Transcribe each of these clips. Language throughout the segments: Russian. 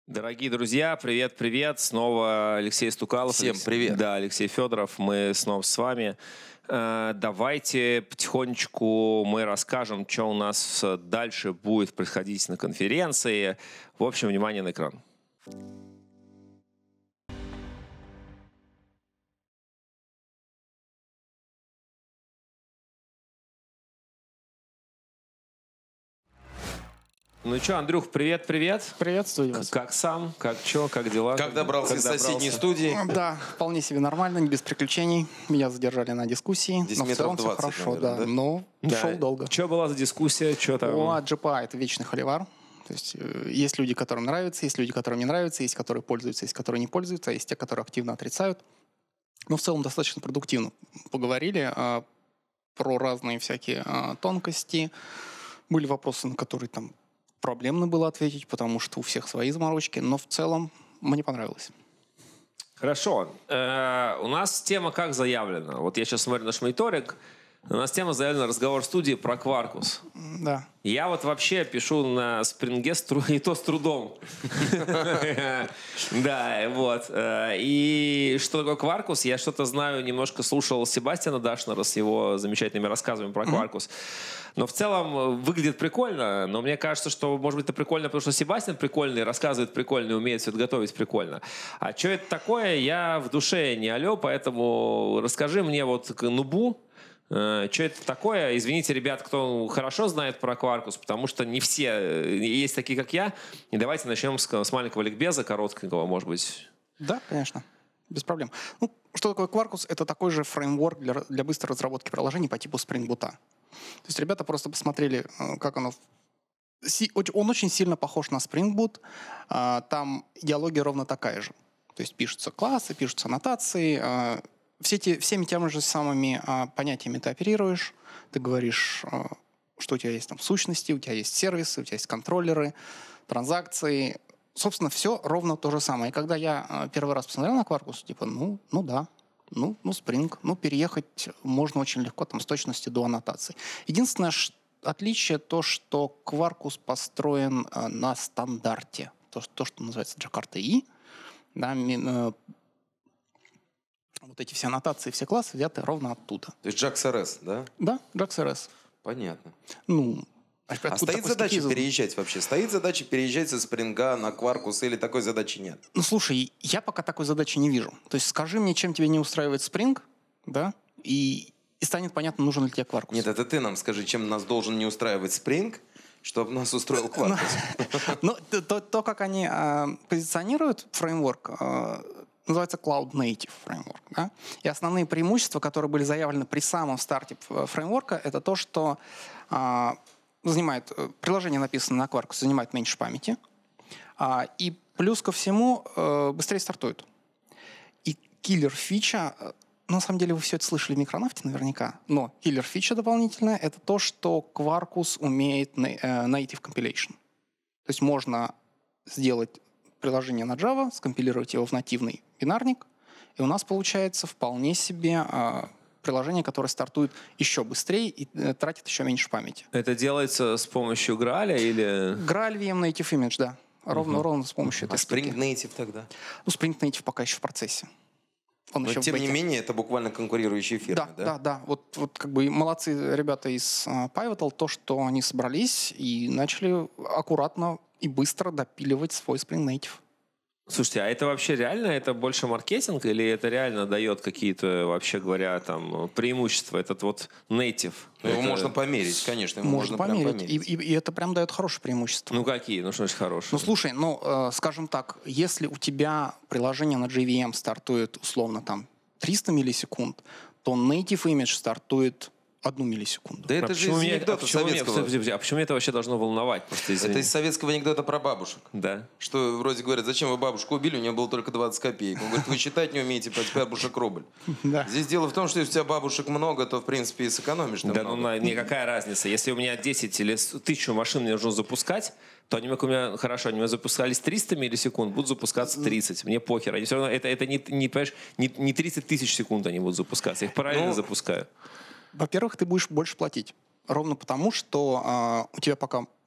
Дорогие друзья, привет-привет. Снова Алексей Стукалов. Всем привет. Да, Алексей Федоров. Мы снова с вами. Давайте потихонечку мы расскажем, что у нас дальше будет происходить на конференции. В общем, внимание на экран. Ну что, Андрюх, привет-привет. Приветствую вас. Как сам? Как что? Как дела? Как добрался из соседней студии? Да, вполне себе нормально, не без приключений. Меня задержали на дискуссии. Здесь но в целом метров все 20, хорошо, наверное, да? Но шел долго. Что была за дискуссия? Что там? GPA — это вечный холивар. То есть есть люди, которым нравится, есть люди, которым не нравится, есть которые пользуются, есть которые не пользуются, есть те, которые активно отрицают. Но в целом достаточно продуктивно поговорили про разные всякие тонкости. Были вопросы, на которые там проблемно было ответить, потому что у всех свои заморочки, но в целом мне понравилось. Хорошо. У нас тема как заявлена. Вот я сейчас смотрю наш мониторинг. У нас тема заявлена разговор в студии про Quarkus. Да. Я вот вообще пишу на спринге и то с трудом. Да, вот. И что такое Quarkus? Я что-то знаю, немножко слушал Себастьяна Дашнера с его замечательными рассказами про Quarkus. Но в целом выглядит прикольно, но мне кажется, что, может быть, это прикольно, потому что Себастьян прикольный, рассказывает прикольно, умеет все это готовить прикольно. А что это такое, я в душе не алё, поэтому расскажи мне вот к нубу, что это такое. Извините, ребят, кто хорошо знает про Quarkus, потому что не все есть такие, как я. И давайте начнем с маленького ликбеза, короткого, может быть. Да, конечно. Без проблем. Ну, что такое Quarkus? Это такой же фреймворк для быстрой разработки приложений по типу Spring Boot. То есть ребята просто посмотрели, как оно... Он очень сильно похож на Spring Boot. Там идеология ровно такая же. То есть пишутся классы, пишутся аннотации. Всеми теми же самыми понятиями ты оперируешь. Ты говоришь, что у тебя есть там сущности, у тебя есть сервисы, у тебя есть контроллеры, транзакции. Собственно, все ровно то же самое. И когда я первый раз посмотрел на Quarkus, типа, ну да, Spring, переехать можно очень легко, там, с точности до аннотаций. Единственное отличие то, что Quarkus построен на стандарте. То, что называется Jakarta EE. Да, вот эти все аннотации, все классы взяты ровно оттуда. То есть JAX-RS, да? Да, JAX-RS. Понятно. А стоит задача переезжать вообще? Стоит задача переезжать со Спринга на Quarkus или такой задачи нет? Слушай, я пока такой задачи не вижу. То есть скажи мне, чем тебе не устраивает Spring, да, и станет понятно, нужен ли тебе Quarkus. Нет, это ты нам скажи, чем нас должен не устраивать Spring, чтобы нас устроил Quarkus. То, как они позиционируют фреймворк, называется Cloud Native фреймворк. Да? И основные преимущества, которые были заявлены при самом старте фреймворка, это то, что приложение, написанное на Quarkus, занимает меньше памяти, и плюс ко всему быстрее стартует. И киллер-фича, на самом деле вы все это слышали в Микронавте наверняка, но киллер-фича дополнительная — это то, что Quarkus умеет native compilation. То есть можно сделать приложение на Java, скомпилировать его в нативный бинарник, и у нас получается вполне себе приложение, которое стартует еще быстрее и тратит еще меньше памяти. Это делается с помощью Граля или... Graal VM Native Image, да. Ровно с помощью этой штуки. Spring Native тогда? Spring Native пока еще в процессе. Но тем не менее, это буквально конкурирующие фирмы, да? Да. Вот как бы молодцы ребята из Pivotal, то, что они собрались и начали аккуратно и быстро допиливать свой Spring Native. Слушайте, а это вообще реально? Это больше маркетинг или это реально дает какие-то, вообще говоря, там преимущества? Этот вот native. Его можно померить, конечно. Его можно померить. И это прям дает хорошее преимущество. Ну какие? Ну что значит хорошие? Слушай, скажем так, если у тебя приложение на JVM стартует условно там 300 миллисекунд, то native image стартует 1 миллисекунду. Да это же из анекдота советского. А почему меня это вообще должно волновать? Просто это из советского анекдота про бабушек. Да. Что вроде говорят, зачем вы бабушку убили, у нее было только 20 копеек. Он говорит, вы считать не умеете, по бабушек рубль. Да. Здесь дело в том, что если у тебя бабушек много, то в принципе и сэкономишь. Да, никакая разница. Если у меня 10 или 1000 машин мне нужно запускать, то они у меня запускались 300 миллисекунд, будут запускаться 30. Мне похер. Они все равно, это не 30 тысяч секунд они будут запускаться. Я их параллельно запускаю. Во-первых, ты будешь больше платить. Ровно потому, что у тебя пока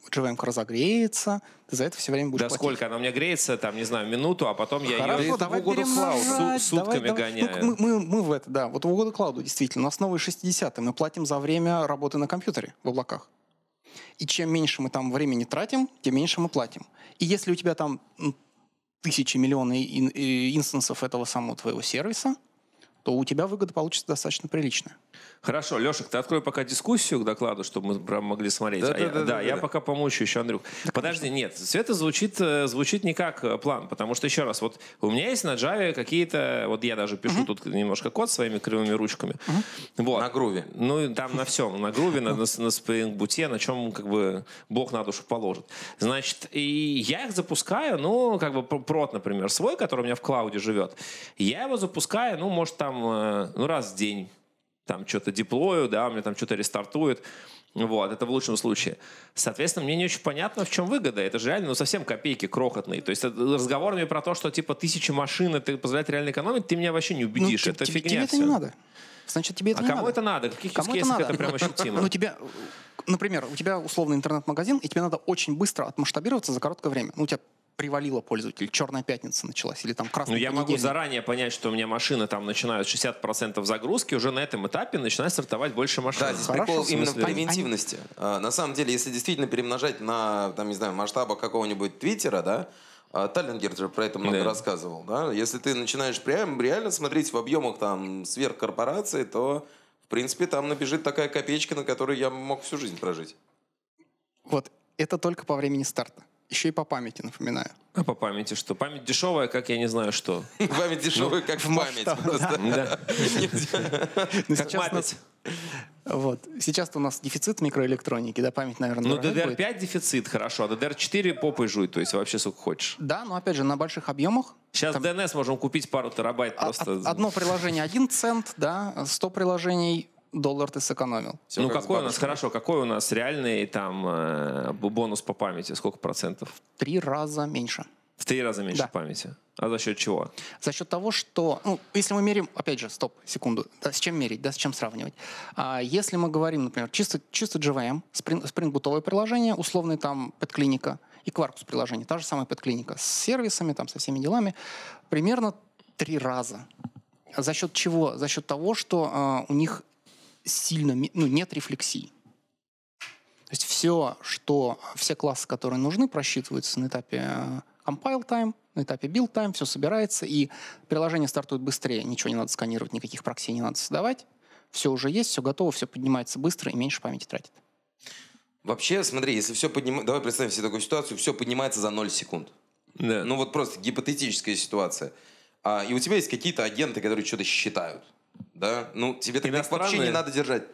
JVM разогреется, ты за это все время будешь Да платить. сколько? Она у меня греется, там, не знаю, минуту, а потом я Хорошо, ее давай угоду перемножать, клауду сутками давай. гоняю. Ну, мы в это, да. Вот в угоду клауду, действительно. У нас новые 60-е. Мы платим за время работы на компьютере в облаках. И чем меньше мы там времени тратим, тем меньше мы платим. И если у тебя там тысячи, миллионы инстансов этого самого твоего сервиса, то у тебя выгода получится достаточно приличная. Хорошо, Лешек, ты открой пока дискуссию к докладу, чтобы мы прям могли смотреть. Я пока помучу еще, Андрюх. Подожди, нет, Света звучит не как план, потому что, еще раз, вот у меня есть на Java какие-то, вот я даже пишу тут немножко код своими кривыми ручками. Вот. На груве. Ну, там на всем, на груве, на Spring Boot, на чем как бы Бог на душу положит. Значит, и я их запускаю, ну, как бы прод, например, свой, который у меня в клауде живет, я его запускаю, ну, может, там, ну, раз в день. Там что-то деплою, да, у меня там что-то рестартует. Вот, это в лучшем случае. Соответственно, мне не очень понятно, в чем выгода. Это же реально, ну, совсем копейки крохотные. То есть разговорами про то, что типа 1000 машин это позволяет реально экономить, ты меня вообще не убедишь. Это фигня. Тебе это не надо. Значит, тебе это не надо. А кому это надо? В каких кейсах это прям ощутимо? Ну, тебе, например, у тебя условный интернет-магазин, и тебе надо очень быстро отмасштабироваться за короткое время. Ну, у тебя привалило пользователей, Черная пятница началась, или там Красный понедельник. Ну, я могу понедельник. заранее понять, что у меня машины там начинают 60% загрузки, уже на этом этапе начинает стартовать больше машин. Да, здесь Хорошо, прикол в именно в смысле? превентивности. На самом деле, если действительно перемножать на, там, не знаю, масштабах какого-нибудь Твиттера, да, Таллингер же про это много рассказывал, да, если ты начинаешь прям реально смотреть в объемах там сверхкорпорации, то, в принципе, там набежит такая копеечка, на которой я мог всю жизнь прожить. Вот, это только по времени старта. Еще и по памяти, напоминаю. А по памяти что? Память дешевая, как я не знаю что. Память дешевая, как в память. просто. Да. Ну, Как сейчас, память. вот, сейчас-то у нас дефицит микроэлектроники, да, память, наверное, Ну, дорогая будет. DDR5 дефицит, хорошо, а DDR4 попой жует, то есть вообще сколько хочешь. Да, но опять же, на больших объемах. Сейчас Там DNS можем купить пару терабайт просто. Одно приложение 1 цент, да, 100 приложений $1 ты сэкономил. Всё Ну, как с какой у нас, бабушкой. хорошо, какой у нас реальный там бонус по памяти? Сколько процентов? 3 раза меньше. В 3 раза меньше Да. памяти. А за счет чего? За счет того, что, ну, если мы меряем, опять же, стоп, секунду, да, с чем мерить, да, с чем сравнивать. Если мы говорим, например, чисто JVM, спрингбутовое приложение, условный там PetClinic и Quarkus приложение, та же самая PetClinic с сервисами, там, со всеми делами, примерно 3 раза. За счет чего? За счет того, что у них сильно, ну, нет рефлексии. То есть все классы, которые нужны, просчитываются на этапе compile time, на этапе build time, все собирается, и приложение стартует быстрее, ничего не надо сканировать, никаких прокси не надо создавать, все уже есть, все готово, все поднимается быстро и меньше памяти тратит. Вообще, смотри, если все поднимается... Давай представим себе такую ситуацию, все поднимается за 0 секунд. Да. Ну вот просто гипотетическая ситуация. И у тебя есть какие-то агенты, которые что-то считают. Да? Ну, тебе тогда их вообще не Иностранные? надо держать.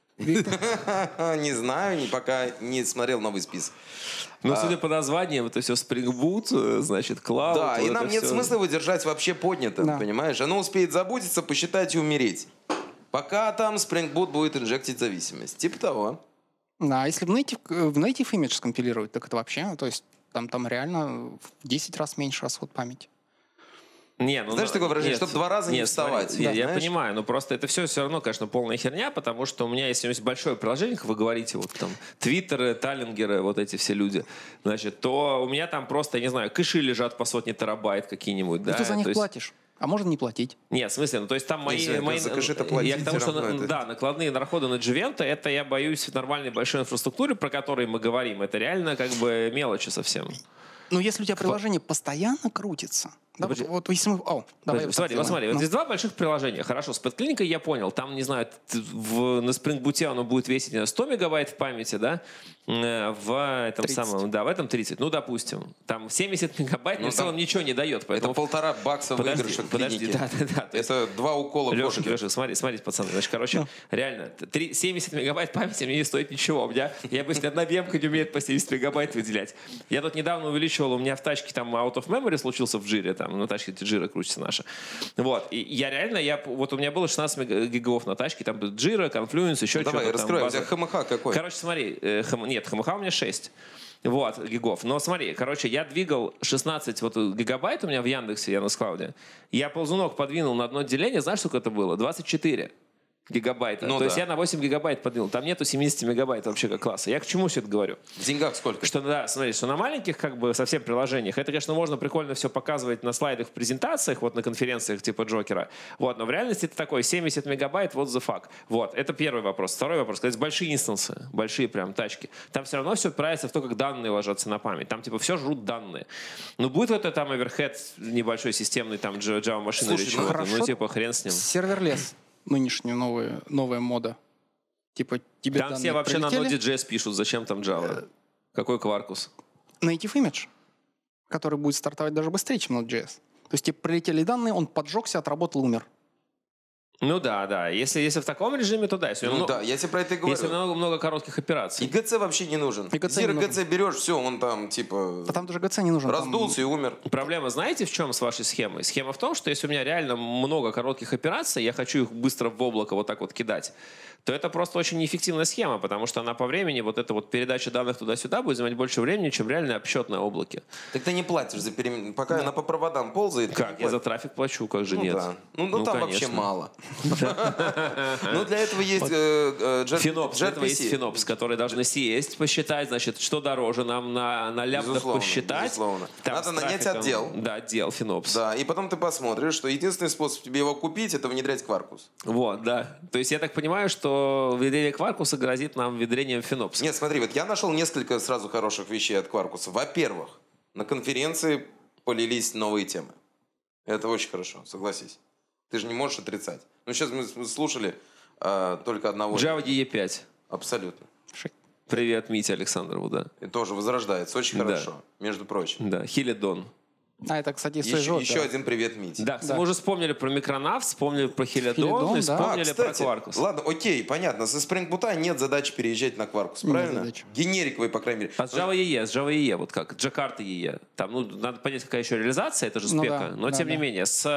Не знаю, пока не смотрел новый список. Ну, судя по названиям, это все Spring Boot, значит, Cloud. Да, и вот нам это нет всё. смысла его держать вообще поднятым, Да. понимаешь? Оно успеет забудется, посчитать и умереть. Пока там Spring Boot будет инжектить зависимость. Типа того. Да, а если в native image скомпилировать, так это вообще, то есть там реально в 10 раз меньше расход памяти. Не, ну, Знаешь такое выражение, нет, чтоб 2 раза не нет, вставать. смотри, я знаешь? понимаю, но просто это все равно, конечно, полная херня, потому что у меня, если есть большое приложение, как вы говорите, вот там твиттеры, таллингеры, вот эти все люди, значит, то у меня там просто, я не знаю, кэши лежат по сотне терабайт какие-нибудь. И Да? ты за них То есть- платишь, а можно не платить. Нет, в смысле, ну то есть там мои... Если за кэши-то платить, я к тому, всё что, равно это- да, накладные расходы на Дживента, это, я боюсь, в нормальной большой инфраструктуре, про которую мы говорим, это реально как бы мелочи совсем. Но если у тебя приложение постоянно крутится, да, подожди. вот если мы... давай Смотри, вот так вот сделаем. здесь 2 больших приложения. Хорошо, с PetClinic я понял. Там, не знаю, на Spring Boot оно будет весить, не знаю, 100 мегабайт в памяти, да? В этом 30. самом, да, в этом 30. Ну, допустим. Там 70 мегабайт, но в целом ничего не дает. Это Поэтому... $1,5 выигрыша в подожди, клинике. да. То есть, Это 2 укола Леша, кошки. смотрите, пацаны. Значит, короче, реально, 70 мегабайт памяти мне не стоит ничего. У меня, я бы, если одна вемка не умеет по 70 мегабайт выделять. Я тут недавно увеличивал, у меня в тачке там out of memory случился в джире, там, на тачке джира крутится наша. Вот. И я реально, вот у меня было 16 гигов на тачке, там джира, Confluence, еще что-то. Давай, там, раскрой. У база. тебя ХМХ какой? Короче, смотри, нет, ХМХ у меня 6. Вот, гигов. Но смотри, короче, я двигал 16 вот гигабайт у меня в Яндексе, Яндекс.Клауде. Я ползунок подвинул на одно отделение, знаешь, сколько это было? 24. гигабайта. Ну, То да. есть я на 8 гигабайт подвинул. Там нету 70 мегабайт вообще как класса. Я к чему все это говорю? В деньгах сколько? Что, да, смотри, что на маленьких как бы совсем приложениях, это, конечно, можно прикольно все показывать на слайдах в презентациях, вот на конференциях типа Джокера. Вот, но в реальности это такой 70 мегабайт, what the fuck. Вот, это первый вопрос. Второй вопрос, сказать, большие инстансы, большие прям тачки. Там все равно все упирается в то, как данные ложатся на память. Там типа все жрут данные. Ну, будет это там оверхед небольшой системный, там Java машина или Слушай, чего-то. хорошо. Ну, типа, хрен с ним. Серверлес. Нынешняя новая мода. Типа тебе Там все данные вообще на прилетели, Node.js пишут, зачем там Java? Какой Quarkus? native image, который будет стартовать даже быстрее, чем Node.js. То есть тебе прилетели данные, он поджегся, отработал, умер. Ну да. Если в таком режиме, то да. Если, Ну да, я тебе про это и говорю. если много коротких операций. И ГЦ вообще не нужен. И ГЦ не нужен. ГЦ берешь, все, он там типа А там даже ГЦ не нужен. там- раздулся и умер. Проблема, знаете, в чем с вашей схемой? Схема в том, что если у меня реально много коротких операций, я хочу их быстро в облако вот так вот кидать, то это просто очень неэффективная схема, потому что она по времени, вот эта вот передача данных туда-сюда будет занимать больше времени, чем реальный обсчет на облаке. Так ты не платишь за пока она по проводам ползает. ты Как? не Я за платишь. трафик плачу, как же Ну нет? да. Ну там вообще конечно. мало. Ну для этого есть Финопс, для этого есть gRPC. Финопс, который должны сесть, посчитать, значит, что дороже нам на лямбдах Безусловно, посчитать. безусловно. Там Надо с нанять трафиком- отдел. Да, отдел Финопс. Да, и потом ты посмотришь, что единственный способ тебе его купить, это внедрять Quarkus. Вот, да. То есть я так понимаю, что внедрение Quarkus грозит нам внедрением Финопс. Нет, смотри, вот я нашел несколько сразу хороших вещей от Quarkus. Во-первых, на конференции полились новые темы. Это очень хорошо, согласись. Ты же не можешь отрицать. Ну, сейчас мы слушали только одного. Java DE 5. Абсолютно. Привет, Мите Александрову, да. И тоже возрождается. Очень Да. хорошо, между прочим. Да, Хилидон. А, это, кстати, Еще, свежо. еще один привет, Мите. Да, Да. мы уже вспомнили про Микронав, вспомнили про Хилидон Хилидон, и да. вспомнили про кстати, Quarkus. ладно, окей, понятно. Со Spring Boot нет задачи переезжать на Quarkus, Нет правильно? задачи. Генериковый, по крайней мере. А с Java EE, вот как, Джакарта EE. Там, ну, надо понять, какая еще реализация, это же Ну спека. да, но, да, тем не да. менее, с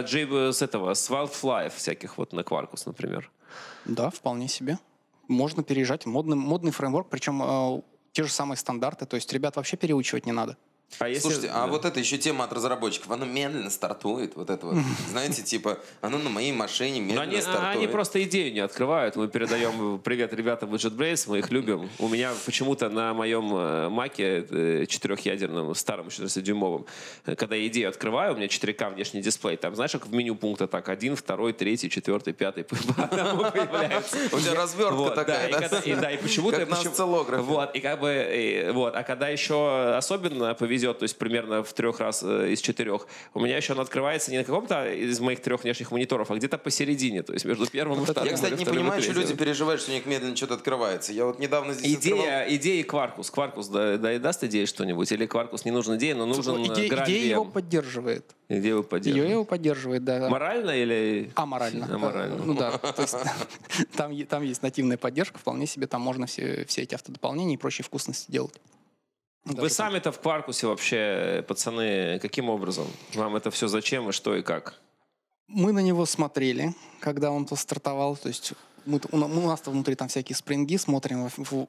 Wildfly всяких вот на Quarkus, например. Да, вполне себе. Можно переезжать. Модный фреймворк, причем те же самые стандарты. То есть ребят вообще переучивать не надо. А если, Слушайте, а да. вот это еще тема от разработчиков. Оно медленно стартует. Вот это вот. Знаете, типа, оно на моей машине Но медленно они стартует. просто идею не открывают. Мы передаем привет ребятам в JetBrains, мы их любим. У меня почему-то на моем маке 4-ядерном, старом 14-дюймовом, когда я идею открываю, у меня 4К внешний дисплей, там, знаешь, как в меню пункта так, 1, 2, 3, 4, 5 по одному появляется. У тебя развертка Вот, такая, да, да? и почему-то... Как на осциллографе. Вот, и как бы, вот, а когда еще особенно повезет, то есть примерно в 3 раз из 4, у меня еще он открывается не на каком-то из моих 3 внешних мониторов, а где-то посередине, то есть между первым и вторым. Я, кстати, или не вторым и понимаю, что третьим. люди переживают, что у них медленно что-то открывается. Я вот недавно здесь открывал... Идея Quarkus. Quarkus да, даст идею что-нибудь? Или Quarkus не нужен идея, но нужен Идея его GraalVM? поддерживает. Идею вы поддерживаете? Ее его поддерживает, да. Морально или... Аморально. Аморально. Ну да, то есть там есть нативная поддержка, вполне себе там можно все эти автодополнения и прочие вкусности делать. Вы Даже сами-то в Quarkus вообще, пацаны, каким образом? Вам это все зачем и что и как? Мы на него смотрели, когда он стартовал. То есть у нас-то внутри там всякие спринги, смотрим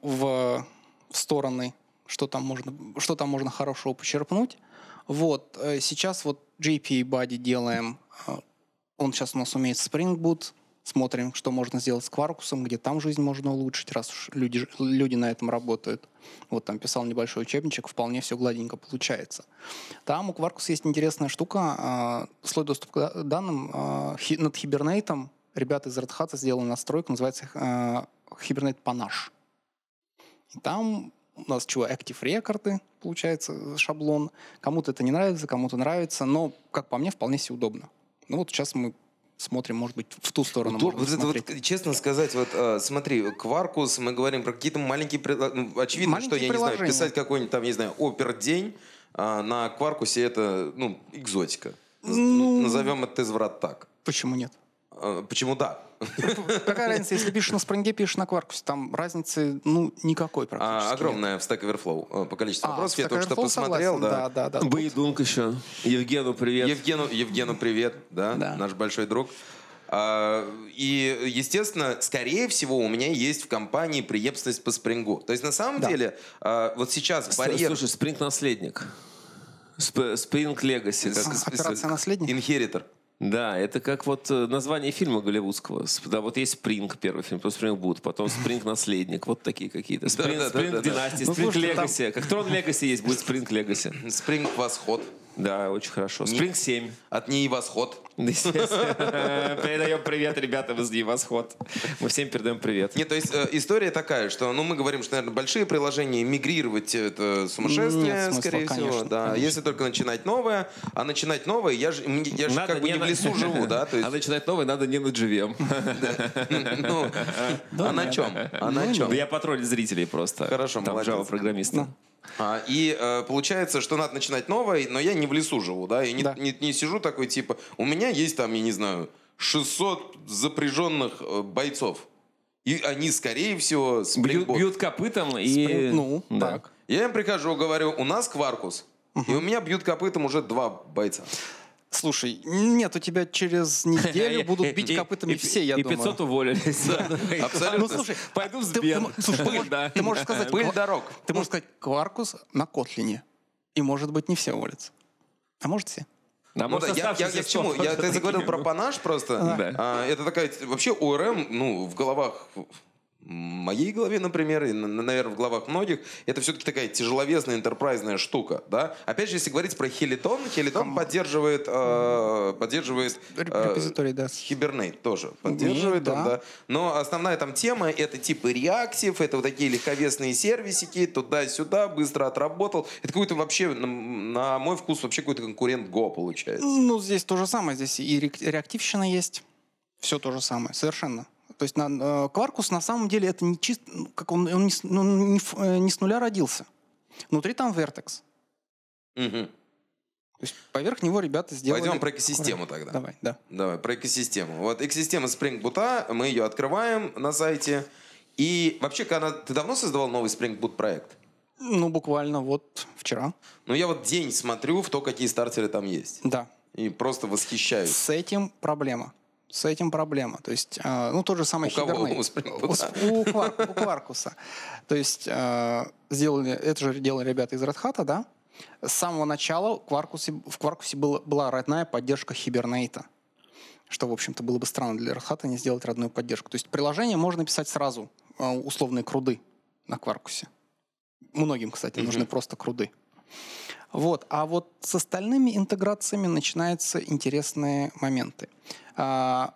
в стороны, что там можно хорошего почерпнуть. Вот. Сейчас вот JPA Buddy делаем. Он сейчас у нас умеет Spring Boot. Смотрим, что можно сделать с Quarkus, где там жизнь можно улучшить, раз уж люди на этом работают. Вот там писал небольшой учебничек, вполне все гладенько получается. Там у Quarkus есть интересная штука. Слой доступа к данным над Hibernate. Ребята из Red Hat сделали настройку, называется Hibernate Panache. И там у нас Active рекорды, получается, шаблон. Кому-то это не нравится, кому-то нравится, но, как по мне, вполне себе удобно. Ну вот сейчас мы смотрим, может быть, в ту сторону. Вот можно это смотреть. вот, честно сказать, вот смотри, Quarkus, мы говорим про какие-то маленькие... очевидно, Маленькие что, я не знаю, приложения. писать какой-нибудь там, не знаю, опер-день на Quarkus это, экзотика. Ну, Назовем это изврат так. Почему нет? Почему да? Какая разница, если пишешь на Spring, пишешь на Quarkus? Там разницы, никакой практически. Огромная в Stack Overflow по количеству вопросов. Я Stack только что Overflow посмотрел. согласен, Да. да. Баидунг еще. Евгену привет. Евгену привет, да, Да. наш большой друг. И, естественно, скорее всего, у меня есть в компании преемственность по спрингу. То есть, на самом Да. деле, вот сейчас барьер... Слушай, Spring наследник. Spring Legacy. Операция наследник? Inheritor. Да, это как вот название фильма голливудского. Да, вот есть «Спринг», первый фильм, потом «Спринг Бут», потом «Спринг Наследник», вот такие какие-то. «Спринг Династии», «Спринг Легаси». Как «Трон Легаси» есть, будет «Спринг Легаси». «Спринг Восход». Да, очень хорошо. «Спринг 7». От НИИ «Восход». Передаем привет ребятам из НИИ «Восход». Мы всем передаем привет. Нет, то есть история такая, что мы говорим, что, наверное, большие приложения, мигрировать это сумасшествие, Нет смысла, скорее всего. конечно, Да. конечно. Если только начинать новое, а начинать новое, я же как бы не в лесу живу, да? То есть, А начинать новое надо не на GVM. ну, а на чем? А на чем? Да я потроллю зрителей просто. Хорошо, там молодец. Java-программисты. И получается, что надо начинать новое, но я не в лесу живу, да, и Да. не сижу такой, типа, у меня есть там, я не знаю, 600 запряженных бойцов, и они, скорее всего, Spring Бьют копытом и... Ну, Да. так. Я им прихожу, говорю, у нас Кваркус, и у меня бьют копытом уже 2 бойца. Слушай, нет, у тебя через неделю будут бить копытами все, я думаю. И 500 уволились. Абсолютно. Ну, слушай, Пойду в ты Сбер. слушай, ты можешь сказать... Пыль дорог. Ты можешь сказать Кваркус на Котлине. И, может быть, не все уволятся. А может, все. А Ну может, да, я оставшиеся к чему? 100 Ты заговорил такими, про ну. панаш просто. Да. Это такая, вообще ОРМ, ну, в головах, в моей голове, например, и, наверное, в головах многих, это все-таки такая тяжеловесная, энтерпрайзная штука, да? Опять же, если говорить про Хелитон поддерживает Репозиторий, да. Hibernate тоже поддерживает, Да. он, да. Но основная там тема это типа реактив, это вот такие легковесные сервисики, туда-сюда, быстро отработал. Это какой-то вообще, на мой вкус, вообще какой-то конкурент Go получается. Ну, здесь то же самое. Здесь и реактивщина есть. Все то же самое, совершенно. То есть Quarkus на самом деле это не чисто... Как он не с нуля родился. Внутри там Vertex. Мгм. То есть поверх него ребята сделали... Пойдем про экосистему тогда. Давай, да. Давай, про экосистему. Вот экосистема Spring Boot, мы ее открываем на сайте. И вообще, ты давно создавал новый Spring Boot проект? Ну, буквально вот вчера. Ну, я вот день смотрю в то, какие стартеры там есть. Да. И просто восхищаюсь. С этим проблема. То есть, ну, тот же самый У кого? Hibernate. У Spring Boot? У Quarkus. То есть, это же делали ребята из Red Hat, да? С самого начала в Quarkus была родная поддержка Hibernate. Что, в общем-то, было бы странно для Red Hat не сделать родную поддержку. То есть, приложение можно писать сразу, условные круды на Quarkus. Многим, кстати, нужны просто круды. Вот. А вот с остальными интеграциями начинаются интересные моменты. Quarkus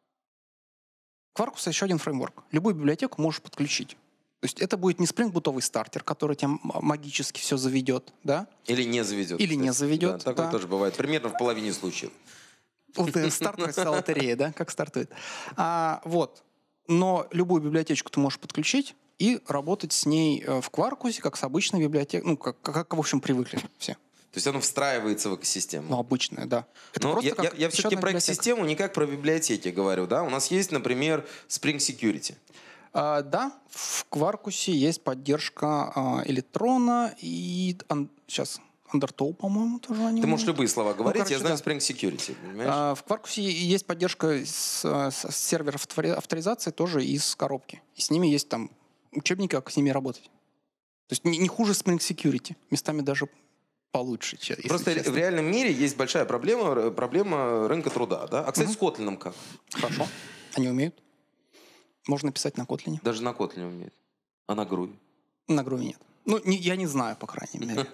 еще один фреймворк. Любую библиотеку можешь подключить. То есть это будет не спрингбутовый стартер, который тебе магически все заведет, да? Или не заведет. Или не заведет, Да, такое да. тоже бывает. Примерно в половине случаев. Вот стартер стал лотереей, да? Как стартует. Вот. Но любую библиотечку ты можешь подключить и работать с ней в Quarkus, как с обычной библиотекой. Ну, как в общем, привыкли все. То есть оно встраивается в экосистему. Ну, обычная, да. Это Но просто я как все-таки еще одна про библиотека. экосистему, не как про библиотеки говорю. Да? У нас есть, например, Spring Security. Да, в Quarkus есть поддержка Электрона и сейчас Undertow, по-моему, тоже они. Ты можешь любые слова говорить, короче, я знаю да. Spring Security, понимаешь? В Quarkus есть поддержка с серверов авторизации тоже из коробки. И с ними есть там учебники, как с ними работать. То есть не хуже Spring Security, местами даже получше, если Просто честно. в реальном мире есть большая проблема рынка труда. Да? А, кстати, с Kotlin как? Хорошо. Они умеют. Можно писать на Kotlin. Даже на Kotlin умеет. А на Groovy? На Groovy нет. Ну, я не знаю, по крайней мере.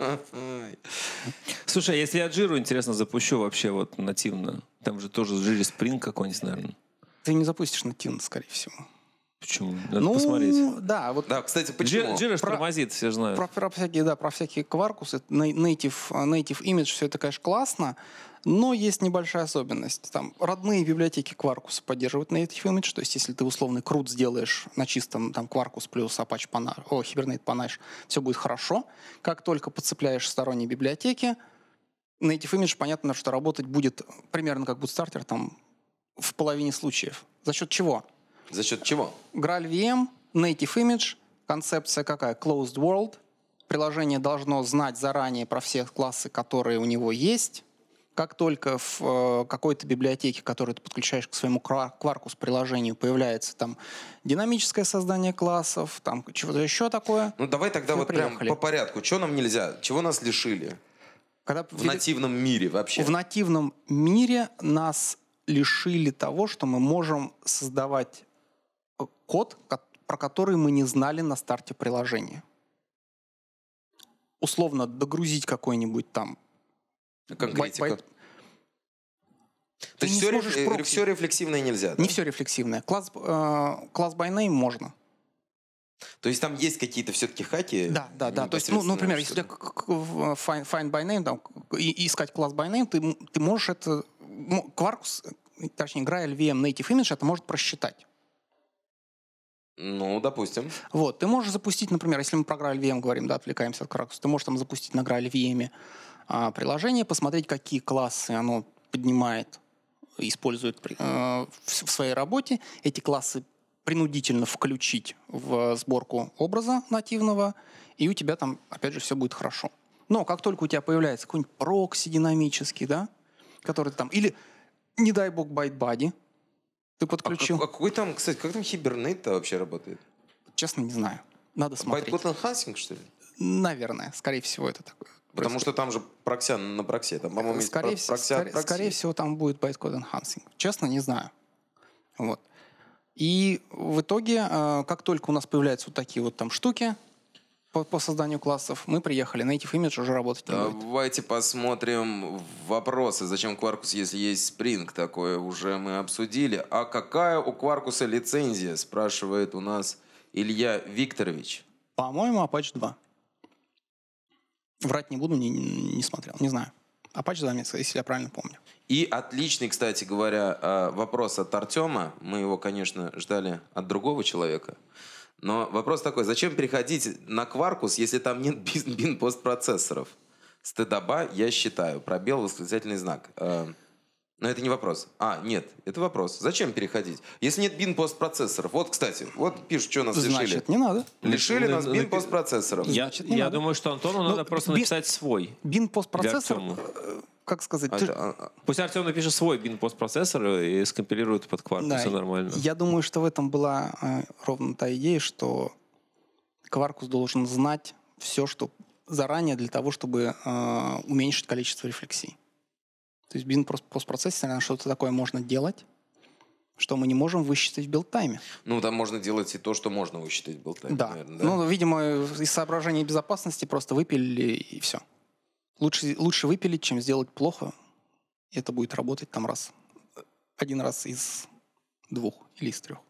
Слушай, а если я Jira, интересно, запущу вообще вот нативно, там же тоже Jira Spring какой-нибудь, наверное. Ты не запустишь нативно, скорее всего. Почему? Надо посмотреть. Да, вот Да, кстати, почему? Jira ж тормозит, все знают. про всякие Quarkus, native image, все это, конечно, классно, но есть небольшая особенность. Там родные библиотеки Quarkus поддерживают native image, то есть если ты условный крут сделаешь на чистом там Quarkus плюс Apache Panache, Hibernate Panache, все будет хорошо. Как только подцепляешь сторонние библиотеки, native image, понятно, что работать будет примерно как Bootstarter там в половине случаев. За счет чего? За счет чего? GraalVM, Native Image, концепция какая? Closed World. Приложение должно знать заранее про все классы, которые у него есть. Как только в какой-то библиотеке, которую ты подключаешь к своему Quarkus приложению, появляется там динамическое создание классов, там чего-то еще такое. Ну, давай тогда Все, вот прям приехали. по порядку. Чего нам нельзя? Чего нас лишили? Когда В нативном мире вообще. В нативном мире нас лишили того, что мы можем создавать код, про который мы не знали на старте приложения. Условно догрузить какой-нибудь там Конкретика. То Ты есть не сможешь прокси. все рефлексивное нельзя, да? Не все рефлексивное. Класс by name можно. То есть там есть какие-то все-таки хаки? Да. То есть, например, если у тебя find by name там, и искать класс by name, ты можешь это... Quarkus, точнее, Graal VM Native Image это может просчитать. Ну, допустим. Вот, ты можешь запустить, например, если мы про Graal VM говорим, да, отвлекаемся от Quarkus, ты можешь там запустить на Graal VM приложение, посмотреть, какие классы оно поднимает, использует в своей работе. Эти классы принудительно включить в сборку образа нативного, и у тебя там, опять же, все будет хорошо. Но как только у тебя появляется какой-нибудь прокси динамический, да, который там, или, не дай бог, ByteBuddy, ты подключил. А какой там, кстати, как там Hibernate-то вообще работает? Честно, не знаю. Надо смотреть. Bytecode Enhancing, что ли? Наверное. Скорее всего, это такое. Потому что там же прокся на проксе. Там, по-моему, есть прокся от прокси. Скорее всего, там будет bytecode enhancing. Честно, не знаю. Вот. И в итоге, как только у нас появляются вот такие вот там штуки по созданию классов, мы приехали. Native Image уже работать не будет. Давайте посмотрим вопросы. Зачем Quarkus, если есть Spring? Такое уже мы обсудили. А какая у Quarkus лицензия? Спрашивает у нас Илья Викторович. По-моему, Apache 2. Врать не буду, не смотрел, не знаю. Apache 2, если я правильно помню. И отличный, кстати говоря, вопрос от Артема. Мы его, конечно, ждали от другого человека. Но вопрос такой. Зачем переходить на Quarkus, если там нет бин-постпроцессоров? Стыдоба, я считаю. Пробел, восклицательный знак. Но это не вопрос. Нет, это вопрос. Зачем переходить? Если нет бин-постпроцессоров. Вот, кстати, вот пишут, что нас лишили. Значит, не надо. Лишили нас бин-постпроцессоров. Я думаю, что Антону надо просто написать свой. Бин-постпроцессор, как сказать... Пусть Артем напишет свой бин-постпроцессор и скомпилирует под Quarkus, да, все нормально. Я думаю, что в этом была ровно та идея, что Quarkus должен знать все, что заранее для того, чтобы уменьшить количество рефлексий. То есть бин-постпроцессор, что-то такое можно делать, что мы не можем высчитать в билд-тайме. Ну, там можно делать и то, что можно высчитать в билд-тайме, да. наверное. Да? Ну, видимо, из соображений безопасности просто выпилили и все. Лучше выпилить, чем сделать плохо. И это будет работать там один раз из 2 или из 3.